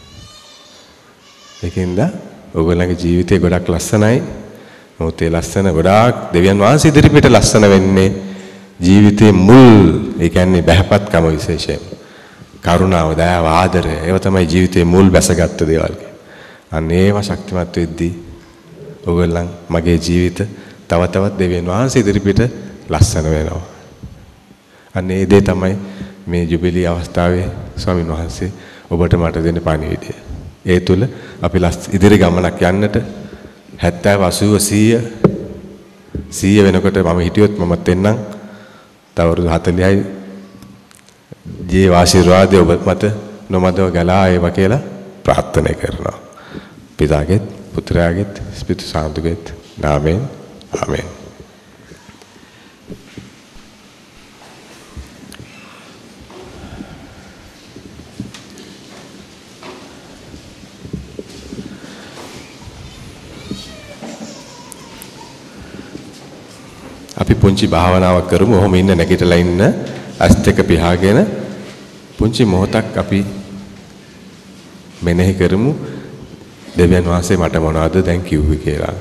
ඒකින්ද ඔයගොල්ලන්ගේ ජීවිතේ ගොඩක් ලස්සනයි. මොකද ඒ ලස්සන ගොඩාක් දෙවියන් වහන්සේ ඉදිරිපිට ලස්සන වෙන්නේ ජීවිතේ මුල්. ඒ කියන්නේ බහැපත්කම විශේෂයෙන්. කරුණාව, දයාව, ආදරය ඒව තමයි ජීවිතේ මුල් බැසගත්තු දේවල්. අන්න ඒවා ශක්තිමත් වෙද්දී ඔයගොල්ලන් මගේ ජීවිත තව තවත් දෙවියන් වහන්සේ ඉදිරිපිට ලස්සන වෙනවා. අන්න ඒ දේ තමයි මේ ජුබිලි අවස්ථාවේ ස්වාමීන් වහන්සේ ඔබට මට දෙන පණිවිඩය. ඒ තුල අපි ඉදිරි ගමනක් යන්නට හැත්තෑ අසූව සීය සීය වෙනකොට මම හිටියොත් මමත් එන්නම්. තව අවුරුදු හතළිහයි ජී ආශිර්වාදය ඔබ මත නොමදව ගලා ඒවා කියලා ප්‍රාර්ථනා කරනවා. පිතාගෙත් පුත්‍රයාගෙත් ස්පිරිතු සාන්තුගෙත් නාමයෙන් ආමෙන්. අපි පුංචි භාවනාවක් කරමු. ඔහොම ඉන්න නැගිටලා ඉන්න ඇස් දෙක පියාගෙන පුංචි මොහොතක් අපි මෙනෙහි කරමු. දෙවියන් වහන්සේ මට මොනවද දැන් කිව්වේ කියලා.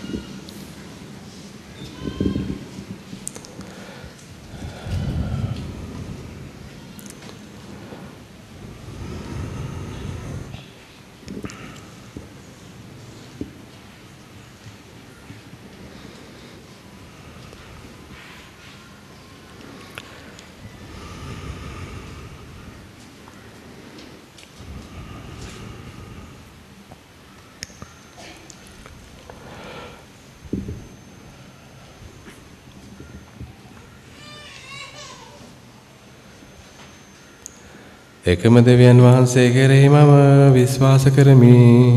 එකම දෙවියන් වහන්සේ කෙරෙහි මම විශ්වාස කරමි.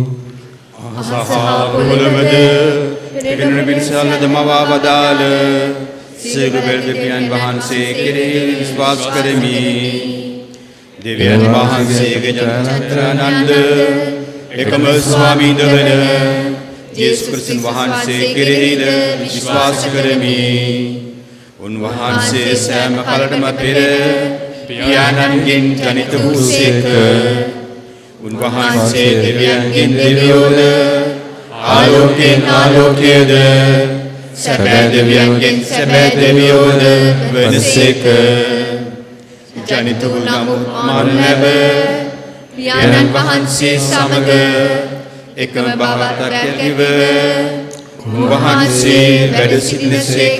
අහසහාපුලමද පිරිනුන පිරිසල්ලද මවා වදාළ සියලු දෙවියන් වහන්සේ කෙරෙහි විශ්වාස කරමි. දෙවියන් වහන්සේගේ ජනත්‍රානන්ද එකම ස්වාමීන් වන යේසුස් ක්‍රිස්තුස් වහන්සේ කෙරෙහිද විශ්වාස කරමි. උන්වහන්සේ සෑම කලටම පෙර පියාණන්ගෙන් ජනිත වූසේක. උන්වහන්සේ දෙවියන්ගෙන් දෙවියෝද ආලෝකයෙන් ආලෝකයේද සැබෑ දෙවියන්ගෙන් සැබෑ දෙවියෝද වනසේක. ජනිත වූ නමුත් මන්නව පියාණන් වහන්සේ සමග එකම බවක් ඇතිව උන්වහන්සේ වැඩ සිටිනසේක.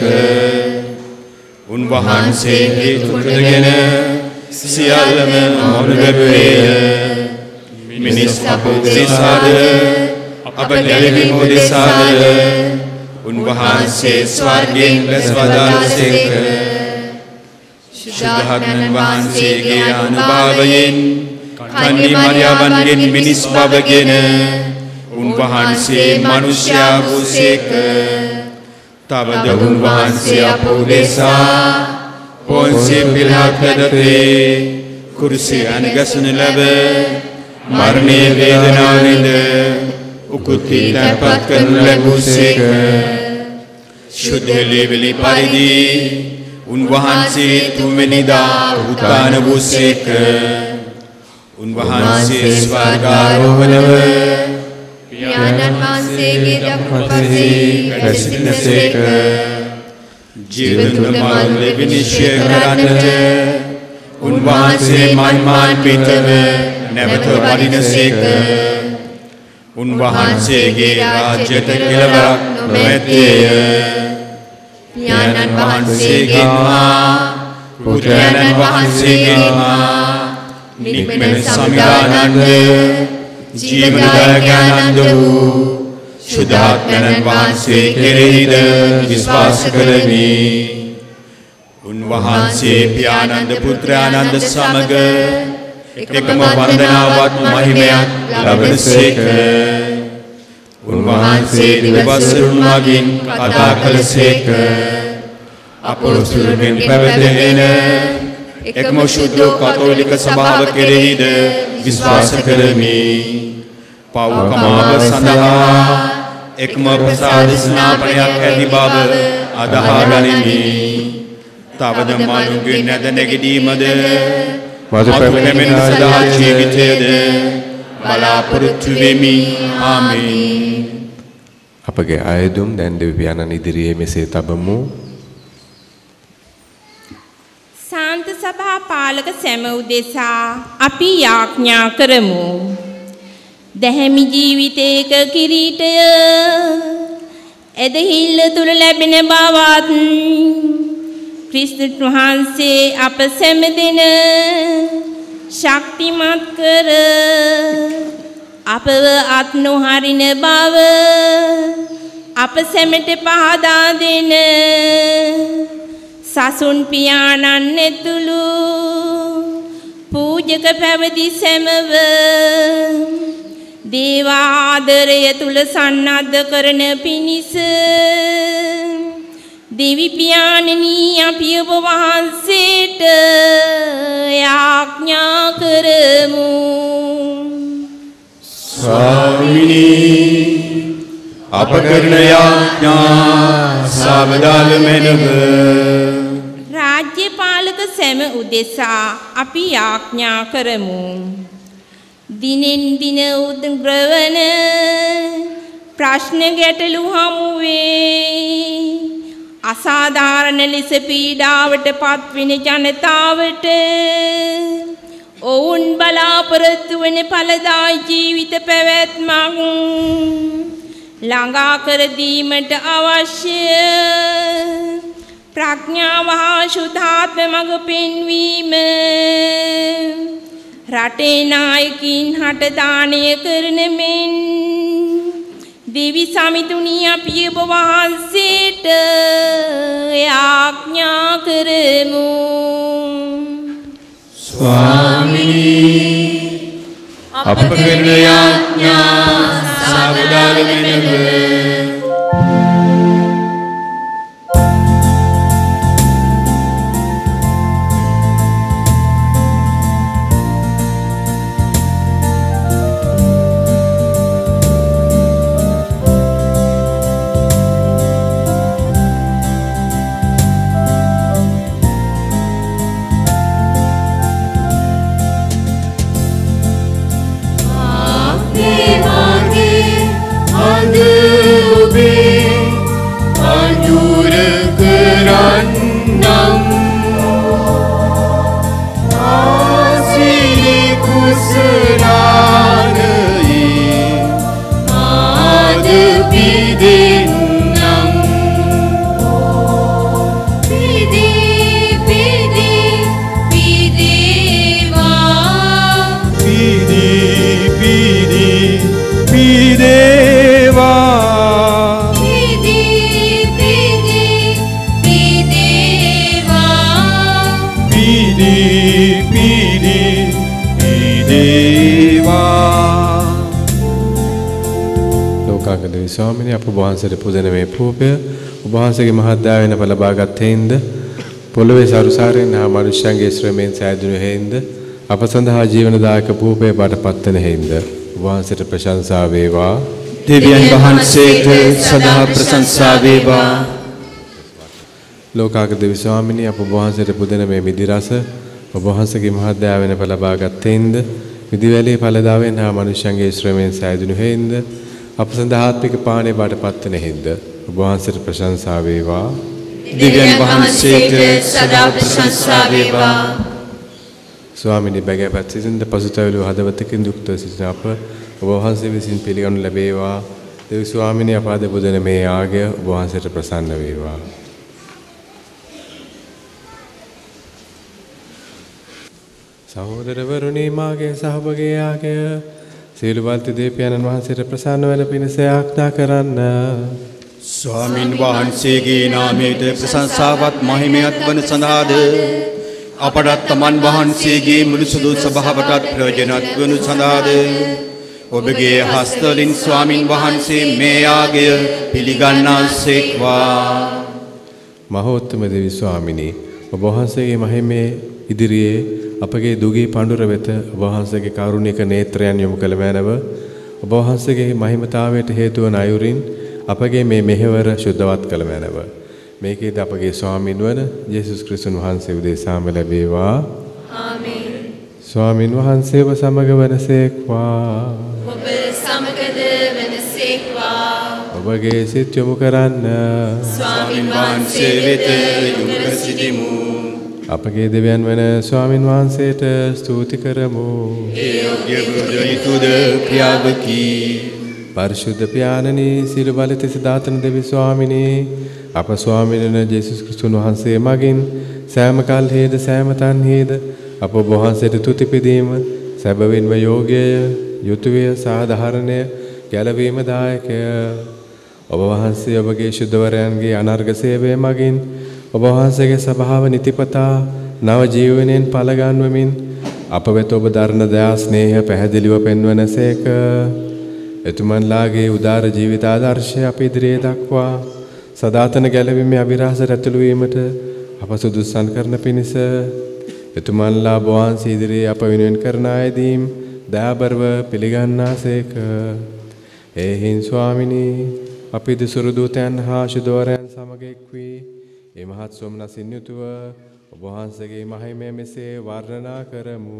උන්වහන්සේ හේතු කොටගෙන සියල්ලම අනුගමනය මිනිස් අපෝදේශාද අප නැලෙමින් උදෙසාද උන්වහන්සේ ස්වර්ගයෙන් බැසවදාළසේක. ශුද්ධාත්මන් වහන්සේගේ අනුභවයෙන් කන්නි මරියාවන්ගෙන් මිනිස් බවගෙන උන්වහන්සේ මනුෂ්‍යයා වූසේක. තවද උන්වහන්සේ අපෝදේශා පොන්සිය පිලාත් යටතේ කුරුසිය අනගසන ලැබ මරණයේ වේදනාවෙන්ද උකුති තැන්පත් කරනු ලැබුසේක. ශුද්ධ ලේවිලි පරිදි උන්වහන්සේ තුන්වෙනිදා උත්ථාන වූසේක. උන්වහන්සේ ස්වර්ගාරෝහණව පියාණන් වහන්සේගේ දකුපසෙහි වැඩ සිටිනසේක. ජීවතුන් මරණ විනිශ්චය කරන්නට උන්වහන්සේ මන්මාන් පිටව නැවත වඩිනසේක. උන්වහන්සේගේ රාජ්‍යයට කෙළවරක් නොමැත්තේය. පියාණන් වහන්සේගේ මා පුත්‍රයන්න් වහන්සේගේ මා නික්මෙන සමිදානන්ද ජීවනදායකයන්න්ද වූ සුදාත්මයන් වහන්සේ කෙරෙහිද විශ්වාස කරමි. උන්වහන්සේ පියානන්ද පුත්‍රයානන්ද සමග එකම වන්දනාවත් මහිමයක් ලබනසේක. උන්වහන්සේ දිවසරුන් මගින් කතා කළසේක. අපොස්තුලයන් පැවැදෙන එකම ශුද්ධ කතෝලික සභාව කෙරෙහිද විශ්වාස කරමි. පව්කමාව සඳහා එකම ප්‍රසාද ස්නාපනයක් ඇති බව අදහා ගනිමි. තවද මනුගෙන් නැද නැගිටීමද මතු පැමිණෙන සදා ජීවිතයද බලාපොරොත්තු වෙමි. ආමේන්. අපගේ ආයුධම් දැන් දෙවි පියාණන් ඉදිරියේ මෙසේ තබමු. සාන්ත සභා පාලක සැම උදෙසා අපි යාඥා කරමු. දැහැමි ජීවිතයක කිරීටය එදහිල්ල තුල ලැබෙන බවත් ක්‍රිස්තුස් වහන්සේ අප සැම දෙන ශක්තිමත් කර අපව අත් නොහරින බව අප සැමට පහදා දෙන සසුන් පියාණන් ඇතුළු පූජක පැවිදි සැමව දේවාදරය තුල සන්නද්ධ කරන පිණිස දෙවි පියාණනි අපි ඔබ වහන්සේට යාඥා කරමු. ස්වාමිනී අප කරන යාඥා සාවදාල මෙනව. රාජ්‍ය පාලක සැම උදෙසා අපි යාඥා කරමු. දිනෙන් දින උද්ග්‍රවන ප්‍රශ්න ගැටලු හමුවේ අසාධාරණ ලෙස පීඩාවට පත්වෙන ජනතාවට ඔවුන් බලාපොරොත්තු වන ඵලදායි ජීවිත පැවැත්මක් ළඟා කර දීමට අවශ්‍ය ප්‍රඥාව හා ශුද්ධාත්ම මඟ පෙන්වීම රටේ නායකින් හට දානය කරන මෙන් දෙවි සමිතුනි අපි ඔබ වහන්සේට යාඥා කරමු. ස්වාමිනී අප කරන යාඥා සාවදාල මෙනව. ස්වාමිනේ අප වහන්සේට පුදන මේ පූපය ඔබ වහන්සේගේ මහත්දා වෙන අප ලබාගත් හේින්ද පොළොවේ සරුසාරයෙන් හා මනුෂ්‍යයන්ගේ ශ්‍රමයෙන් සෑදුණු හේින්ද අප සඳහා ජීවනදායක පූපය බාටපත් වන හේින්ද ඔබ වහන්සේට ප්‍රශංසා වේවා. දෙවියන් වහන්සේට සදා ප්‍රශංසා වේවා. ලෝකාග්‍ර දෙවි ස්වාමිනී අප වහන්සේට පුදන මේ මිදි රස ඔබ වහන්සේගේ මහත් දයාවෙන් අප ලබාගත්තේන්ද මිදිවැලේ ඵලදාවෙන් හා මනුෂ්‍යයන්ගේ ශ්‍රමයෙන් සෑදුණු හේින්ද අප සඳහා ආත්මික පාණේ බාටපත් වන හේින්ද ඔබ වහන්සේට ප්‍රශංසා වේවා. දිව්‍යන් වහන්සේට සදා ප්‍රශංසා වේවා. ස්වාමිනී බැගෑපත් සිටින්ද පසුතැවිලි හදවතකින් යුක්ත සිටින අප ඔබ වහන්සේ විසින් පිළිගනු ලැබේවා. දෙවි ස්වාමිනී අප අද පුදන මේ යාගය ඔබ වහන්සේට ප්‍රසන්න වේවා. සහෝදරවරුනි මාගේ සහභාගී යාගය සියලු බල්ති දේවයන්න් වහන්සේට ප්‍රසන්න වන පිණිස ආඥා කරන්න. ස්වාමින් වහන්සේගේ නාමයට ප්‍රශංසාවත් මහිමයත් වන සඳහාද අපටත් තමන් වහන්සේගේ මුළු සුදු සභාවටත් ප්‍රයෝජනවත් වනු සඳහාද ඔබගේ හස්තවලින් ස්වාමින් වහන්සේ මේ යාගය පිළිගන්නාසේක්වා. මහෝත්තම දෙවි ස්වාමිනී ඔබ වහන්සේගේ මහිමේ ඉදිරියේ අපගේ දුගී පඬුර වෙත ඔබ වහන්සේගේ කරුණික නේත්‍රයන් යොමු කළ මැනව ඔබ වහන්සේගේ මහිමතාවයට හේතු වන අයුරින් අපගේ මේ මෙහෙවර ශුද්ධවත් කළ මැනව මේකේද අපගේ ස්වාමින් වන යේසුස් ක්‍රිස්තුන් වහන්සේ උදෙසාම ලැබේවා. ආමේන්. ස්වාමින් වහන්සේ ඔබ සමග වනසේක්වා. ඔබ සමගද වනසේක්වා. ඔබගේ සිත යොමු කරන්න. ස්වාමින් වහන්සේ වෙත යොමු කර සිටිමු. අපගේ දෙවියන් වන ස්වාමින් වහන්සේට ස්තුති කරමු. ඒ යෝග්‍ය යුතුද ක්‍රියාවකි. පරිශුද්ධ පියාණනි සිළු බලති සිතාතන දෙවි ස්වාමිනී අප ස්වාමීන් වහන්සේ යේසුස් ක්‍රිස්තුන් වහන්සේ මගින් සෑම කල්හිද සෑම තන්හිද අප ඔබ වහන්සේට තුති පිදීම සැබවින්ම යෝග්‍යය යුතුය සාධාරණය ගැලවීම දායකය. ඔබ වහන්සේ ඔබගේ ශුද්ධවරයන්ගේ අනර්ග සේවය මගින් ඔබ වහන්සේගේ ස්වභාව නිතිපතා නව ජීවනයෙන් පළ ගන්වමින් අප වෙත ඔබ දරණ දයා ස්නේහ පැහැදිලිව පෙන්වනසේක. එතුමන්ලාගේ උදාර ජීවිත ආදර්ශය අප ඉදිරියේ දක්වා සදාතන ගැලවීමේ අභිරහස රැතුළු වීමට අප සුදුසුසන් කරන පිණිස එතුමන්ලා ඔබ වහන්සේ ඉදිරියේ අප වෙනුවෙන් කරන ආයදීම් දයාබරව පිළිගන්නාසේක. එහින් ස්වාමිනී අපි දිසුරු දූතයන් හා ශුද්ධවරයන් සමග එක් වී ඒ මහත් සොම්නසින් යුතුව ඔබ වහන්සේගේ මහිමය මෙසේ වර්ණනා කරමු.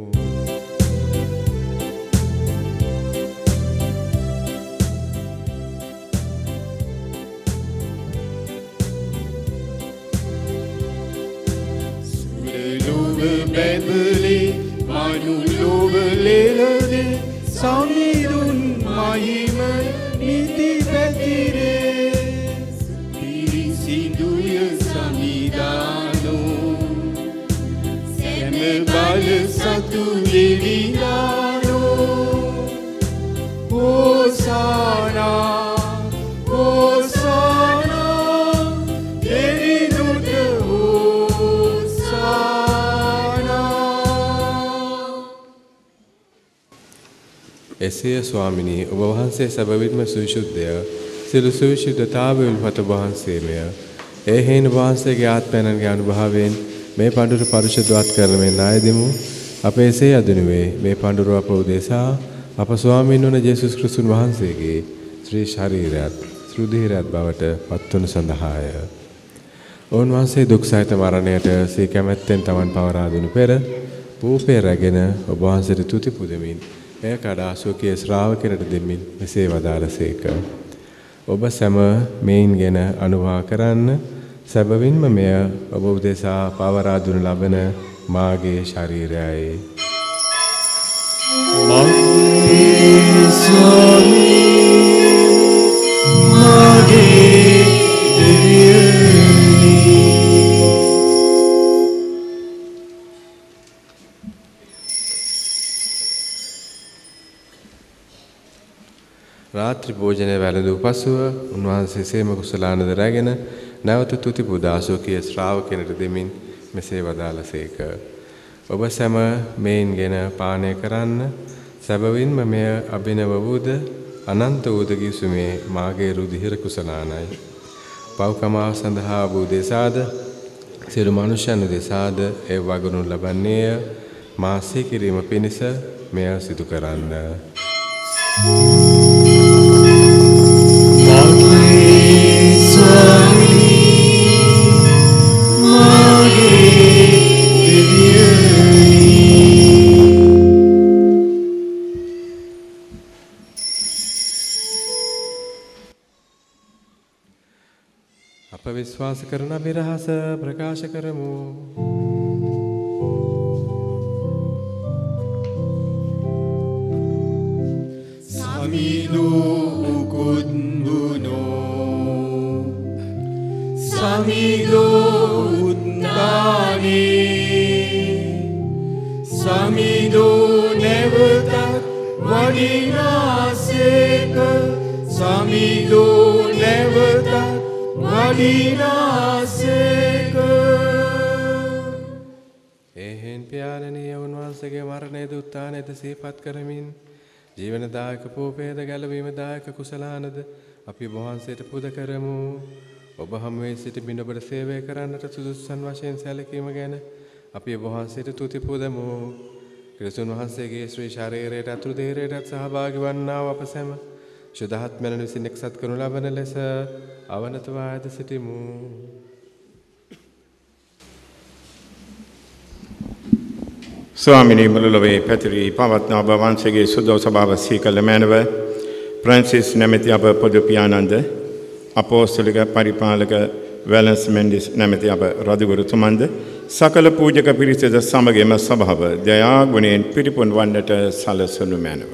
Bebeli manulov lelade samidun mahima niti petire pirisinduya samidano seme bal satu levino hosana hosana deviduta එසේ ස්වාමිනී ඔබ වහන්සේ සැබවින්ම සවිශුද්ධය සියලු සවිශුද්ධතාවය උල්පත වහන්සේමය. ඒ හේන වහන්සේගේ ආත්මයන්ගේ අනුභවයෙන් මේ පඬුර පරිශුද්ධවත් කරමින් ආයදෙමු. අප එසේ අදිනුවේ මේ පඬුර අප උදෙසා අප ස්වාමීන් වන යේසුස් ක්‍රිස්තුන් වහන්සේගේ ශ්‍රී ශරීරයත් ශ්‍රුධීරයත් බවට පත්වනු සඳහාය. උන්වහන්සේ දුක් සහිත මරණයට සී කැමැත්තෙන් තමන් පවරා දුණු පෙර පූපේ රැගෙන ඔබ වහන්සේට තුති පුදමින් එය කඩා සුවකීය ශ්‍රාවකයන්ට දෙමින් මෙසේ වදාළසේක. ඔබ සැම මෙයින්ගෙන අනුභව කරන්න. සැබවින්ම මෙය ඔබ උදෙසා පවරා දුන ලබන මාගේ ශරීරයයි. මගේ ස්වාමී මගේ දෙවියනි. රාත්‍රී භෝජනය වැළඳූ පසුව උන්වහන්සේ සේම කුසලානද රැගෙන නැවත තුති පුදා සෝකීය ශ්‍රාවකයන්ට දෙමින් මෙසේ වදාළසේක. ඔබ සැම මෙයින්ගෙන පානය කරන්න. සැබවින්ම මෙය අභිනව වූද අනන්ත වූද කිසුමේ මාගේ රුධිර කුසලානයි. පව්කම සඳහා වූ දේශාද සියලු මනුෂ්‍යයන් දේශාද ඒ වගුරු ලබන්නේය. මාසී කිරීම පිණිස මෙය සිදු කරන්න. විශ්වාස කරන අභිරහස ප්‍රකාශ කරමු. Samido ukunduno Samido uddani Samido nevatat vadinaseka Samido nevatat vadinaseka එහෙන් පියාණනී උන්වහන්සේගේ මරණය දුත්තානේද සිහිපත් කරමින් ජීවනදායක පූපේද ගැලවීමදායක කුසලානද අපි ඔබ වහන්සේට පුද කරමු. ඔබ හමුවේ සිටිමින් ඔබට සේවය කරන්නට සුදුසුසන් වශයෙන් සැලකීම ගැන අපි ඔබ වහන්සේට තුති පුදමු. ක්‍රිස්තුන් වහන්සේගේ ශ්‍රී ශරීරයට අතුරු දේරයටත් සහභාගී වන්නා වූ අප සැම ශුද්ධාත්මයන් විසින් එක්සත් කරනු ලබන ලෙස අවනතවාද සිටිමු. ස්වාමිනී මුළුලොවේ පැතිරී පවත්නා ඔබ වහන්සේගේ සුදෝ සභාව සීකල මැනව ප්‍රැන්සිස් නැමැති අප පොදු පියාණන්ද අපෝස්තලික පරිපාලක වැලන්ස් මෙන්ඩිස් නැමැති අප රදුගුරුතුමන්ද සකල පූජක පිරිසද සමගම සභාව දයා ගුණයෙන් පිරිපුන් වන්නට සලසනු මැනව.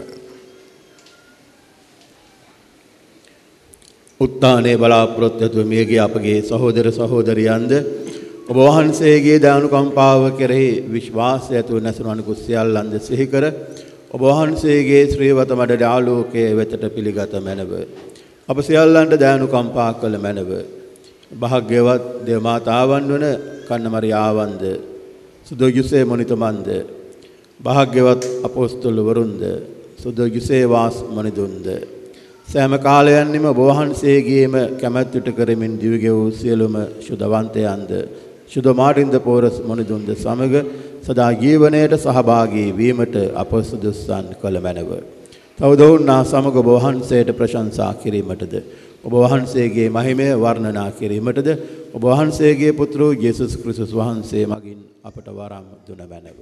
උත්තානයේ බලාපොරොත්තු මියගේ අපගේ සහෝදර සහෝදරියන්ද ඔබ වහන්සේගේ දානුකම්පාව කෙරෙහි විශ්වාසය ඇතුව නැසුණු අනිකුත් සියල්ලන්ද සිහි කර ඔබ වහන්සේගේ ශ්‍රීවත මඩ ආලෝකයේ වෙතට පිළිගත මැනව. අප සියල්ලන්ට දානුකම්පා කළ මැනව. භාග්‍යවත් දේව මාතාවන් වන කන්නමරියාවන්ද සුදෝ යුසේ මොනිතුමන්ද භාග්‍යවත් අපොස්තල වරුන්ද සුදෝ යුසේ වාස් මොනිදුන්ද සෑම කාලයන්ෙම ඔබ වහන්සේගේම කැමැත්තට කරමින් දිවිගෙ වූ සියලුම ශුද්ධවන්තයන්ද ශුද්ධ මාටින්ද පෝරස් මොනිදුන්ද සමග සදා ජීවනයට සහභාගී වීමට අප සුදුස්සන් කළ මැනව. තවදවුන්නා සමග ඔබ වහන්සේට ප්‍රශංසා කිරීමටද ඔබ වහන්සේගේ මහිමය වර්ණනා කිරීමටද ඔබ වහන්සේගේ පුත්‍ර යේසුස් ක්‍රිස්තුස් වහන්සේ මගින් අපට වරම් දුන මැනව.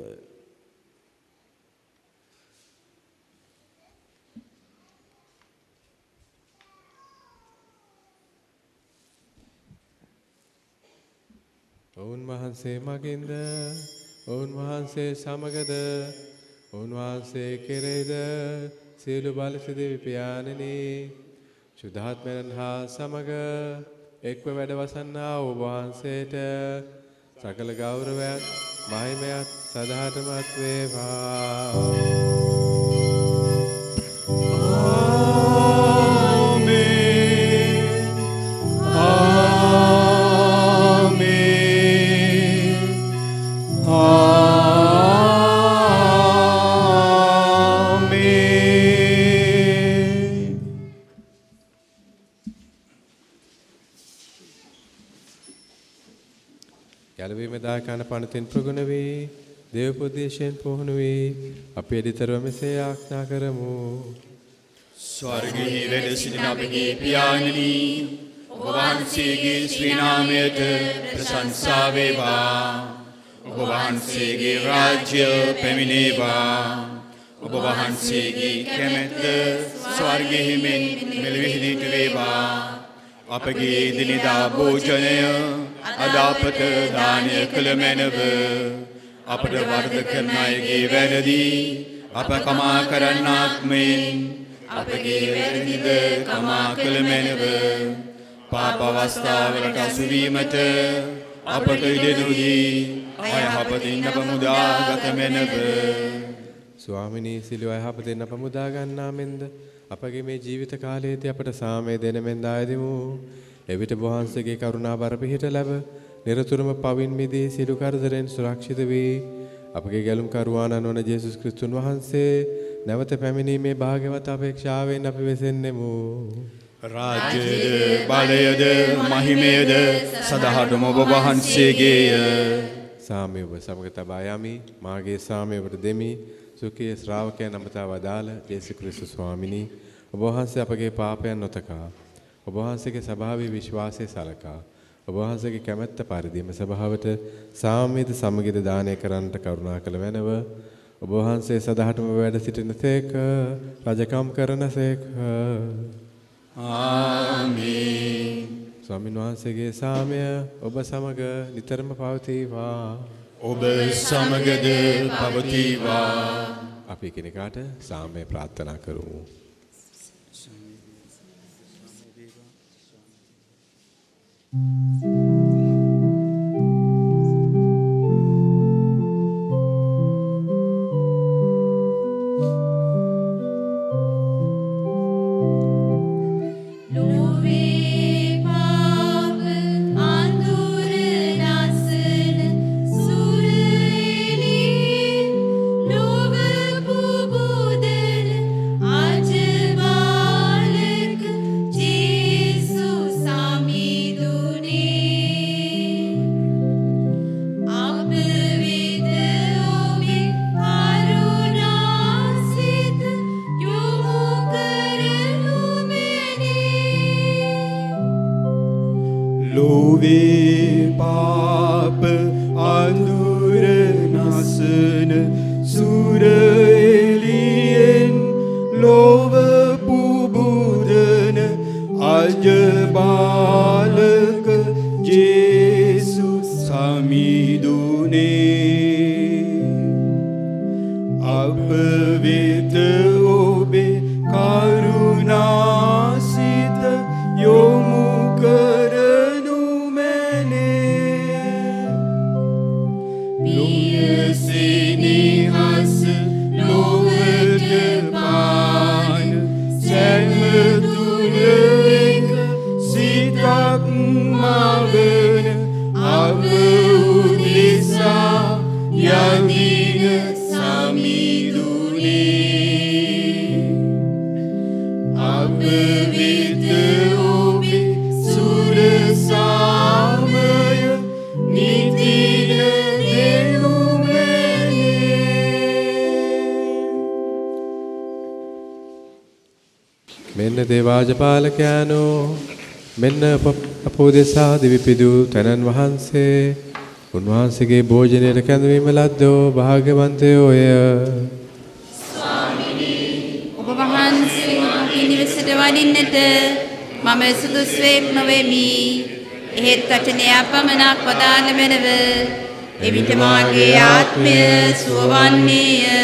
ඔවුන් වහන්සේ මගින්ද ඔවුන් වහන්සේ සමගද ඔවුන් වහන්සේ කෙරෙහිද සියලු බල සිදුවි පියාණෙනි ශුද්ධාත්මයන් හා සමග එක්ව වැඩවසන්නා ඔබ වහන්සේට සකල ගෞරවයත් මහිමයත් සදාටමත් වේවා. දායකයන් පනතින් ප්‍රගුණ වේ දේව උපදේශයෙන් පුහුණු වේ අපේ දිතරව මෙසේ ආඥා කරමු. ස්වර්ගයේ වැඩ සිටින අපගේ පියාණනි ඔබ වහන්සේගේ ශ්‍රී නාමයට ප්‍රශංසා වේවා. ඔබ වහන්සේගේ රාජ්‍ය පැමිණේවා. ඔබ වහන්සේගේ කැමැත්ත ස්වර්ගයේ මෙන් මෙලෙහිදීට වේවා. අපගේ දිනදා භෝජනය අද අපට දානය කළ මැනව. අපට වරද කරන අයගේ වැරදි අප කමා කරන්නාක් මෙන් අපගේ වැරදිද කමා කළ මැනව. පාප අවස්ථාවලට අසුවීමට අපට ඉඩ නොදී අයහපතින් අප මුදාගත මැනව. ස්වාමිනී සිළුව අයහපතින් අප මුදා ගන්නා මෙන්ද අපගේ මේ ජීවිත කාලයේදී අපට සාමය දෙන මෙන් දායදිමු. එවිට වහන්සේගේ කරුණා බර පිහිට ලැබ නිරතුරුම පවින් මිදී සිළු කරදරෙන් සුරක්ෂිත වී අපගේ ගැලුම් කරුවාණන් වන ජේසුස් ක්‍රිස්තුන් වහන්සේ නැවත පැමිණීමේ භාග්‍යවත් අපේක්ෂාවෙන් අපි වෙසෙන්නෙමු. රාජ්‍යද බලයද මහිමයද සදහටම ඔබ වහන්සේගේය. සාමය ඔබ සමග තබා යමි. මාගේ සාමය ඔබට දෙමි. සුඛී ශ්‍රාවකයන් අමතා වදාළ ජේසුස් ක්‍රිස්තුස් ස්වාමිනී ඔබ වහන්සේ අපගේ පාපයන් නොතකා ඔබ වහන්සේගේ ස්වභාවී විශ්වාසය සලකා ඔබ වහන්සේගේ කැමැත්ත පරිදිම සභාවට සාමයේද සමගිද දානය කරන්නට කරුණා කළ මැනව. ඔබ වහන්සේ සදාටම වැඩ සිටින තේක රජකම් කරන සේක. ආමේන්. ස්වාමීන් වහන්සේගේ සාමය ඔබ සමග නිතරම පවතිවා. ඔබ සමගද පවතිවා. අපි කෙනෙකුට සාමය ප්‍රාර්ථනා කරමු. දේවාජපාලකයන්ෝ මෙන්න අපෝදෙසා දිවිපිදු තනන් වහන්සේ උන්වහන්සේගේ භෝජනයට කැඳවීම ලද්දෝ භාග්‍යවන්තයෝය. ස්වාමීනි ඔබ වහන්සේ මාගේ නිවසට වඩින්නට මම සුදුසුවෙක්ම වෙමි. එහෙත් වචනය අපමණක් වදාළ මැනව එවිට මාගේ ආත්මය සුවවන්නේය.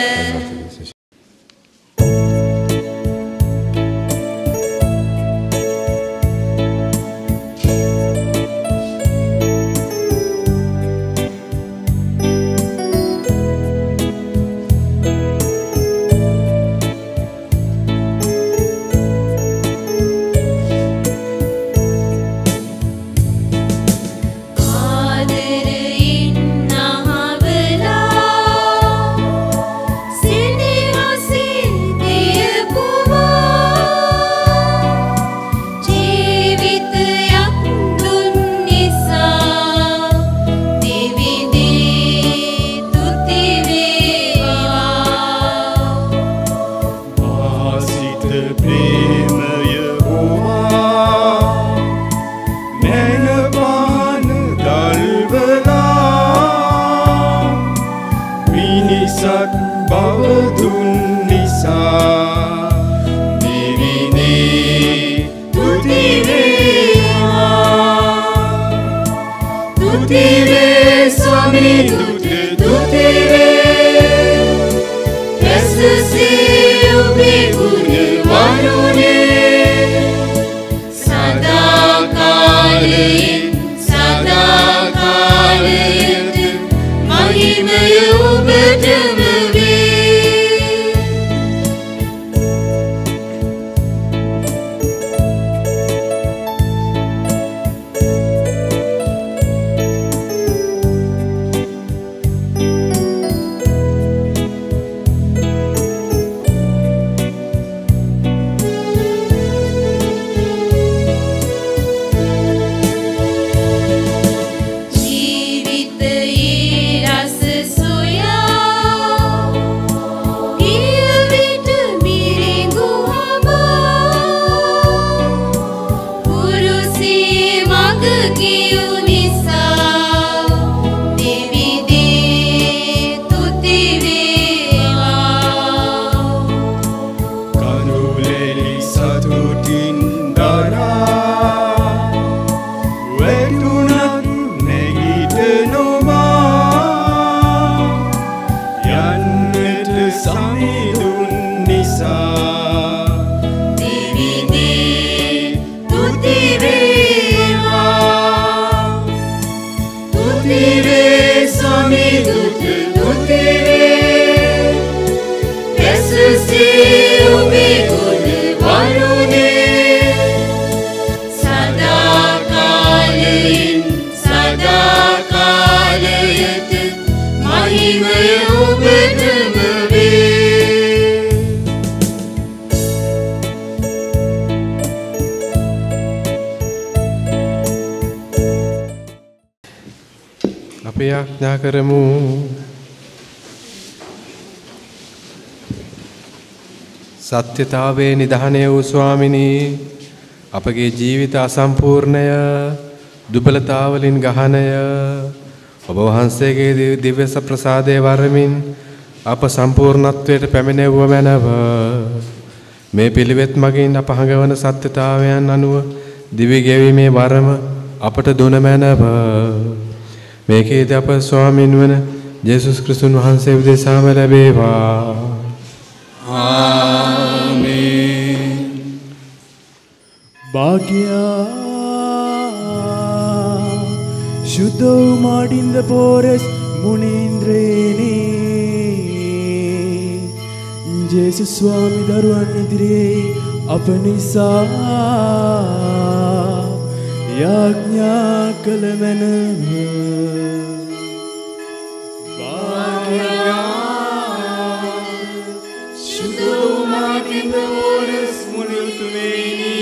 තුතිවේ සමිදුත තුතිවේ ඇසසේ ඔබේ ගොඩ වරුනේ සදා කාලයෙන් සදා කාලයට මහිමය ඔබටම වේ. අපි යාඥා කරමු. සත්‍යතාවයේ නිධානය වූ ස්වාමිනී, අපගේ ජීවිත අසම්පූර්ණය දුබලතාවලින් ගහනය ඔබ වහන්සේගේ දිව්‍ය ප්‍රසාදයේ වරමින් අප සම්පූර්ණත්වයට පැමිණෙවුව මැනව. මේ පිළිවෙත් මගින් අප හඟවන සත්‍යතාවයන් අනුව දිවි ගෙවීමේ වරම අපට දුන මැනව. මේකේදී අප ස්වාමින් වන ජේසුස් ක්‍රිස්තුන් වහන්සේ විදේශාම ලැබේවා. ආමේන්. Bhagya Shuddho Madinda Pores Munindreni Jesus Swami Daruwan idire apanisa yagnya kalamana Bhagya Shuddho Madinda Pores Munindreni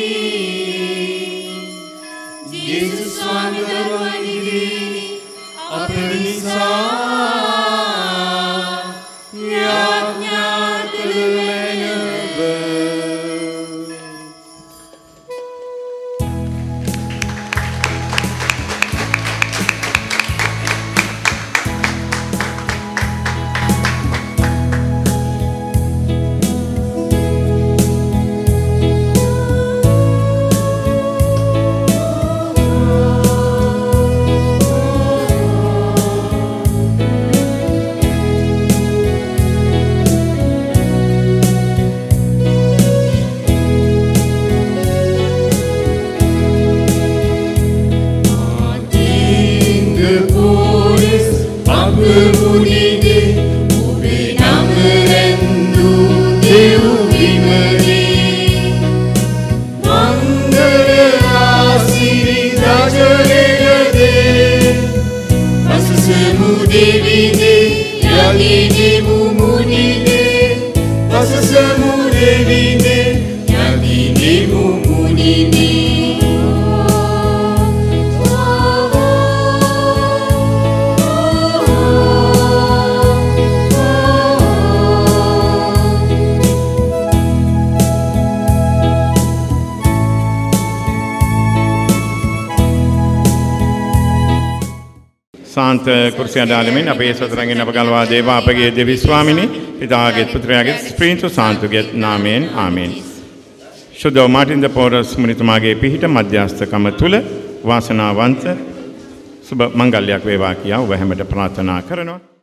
Jesus Swami Daruwan idire apanisa yagnya kalamana සාන්ත කුර්සිය දාලමින් අපේ සතරංගෙන් අප ගලවා දේවා අපගේ දෙවි ස්වාමිනී පිතාගේ පුත්‍රයාගේ ස්ප්‍රීන්තු සාන්තුගේ නාමයෙන් ආමේන්. ශුද්ධ මාටින් ද පෝරස් මුනිතුමාගේ පිහිට මධ්‍යස්ථකම තුල වාසනාවන්ත සුබ මංගල්‍යයක් වේවා කියා ඔබ හැමට ප්‍රාර්ථනා කරනවා.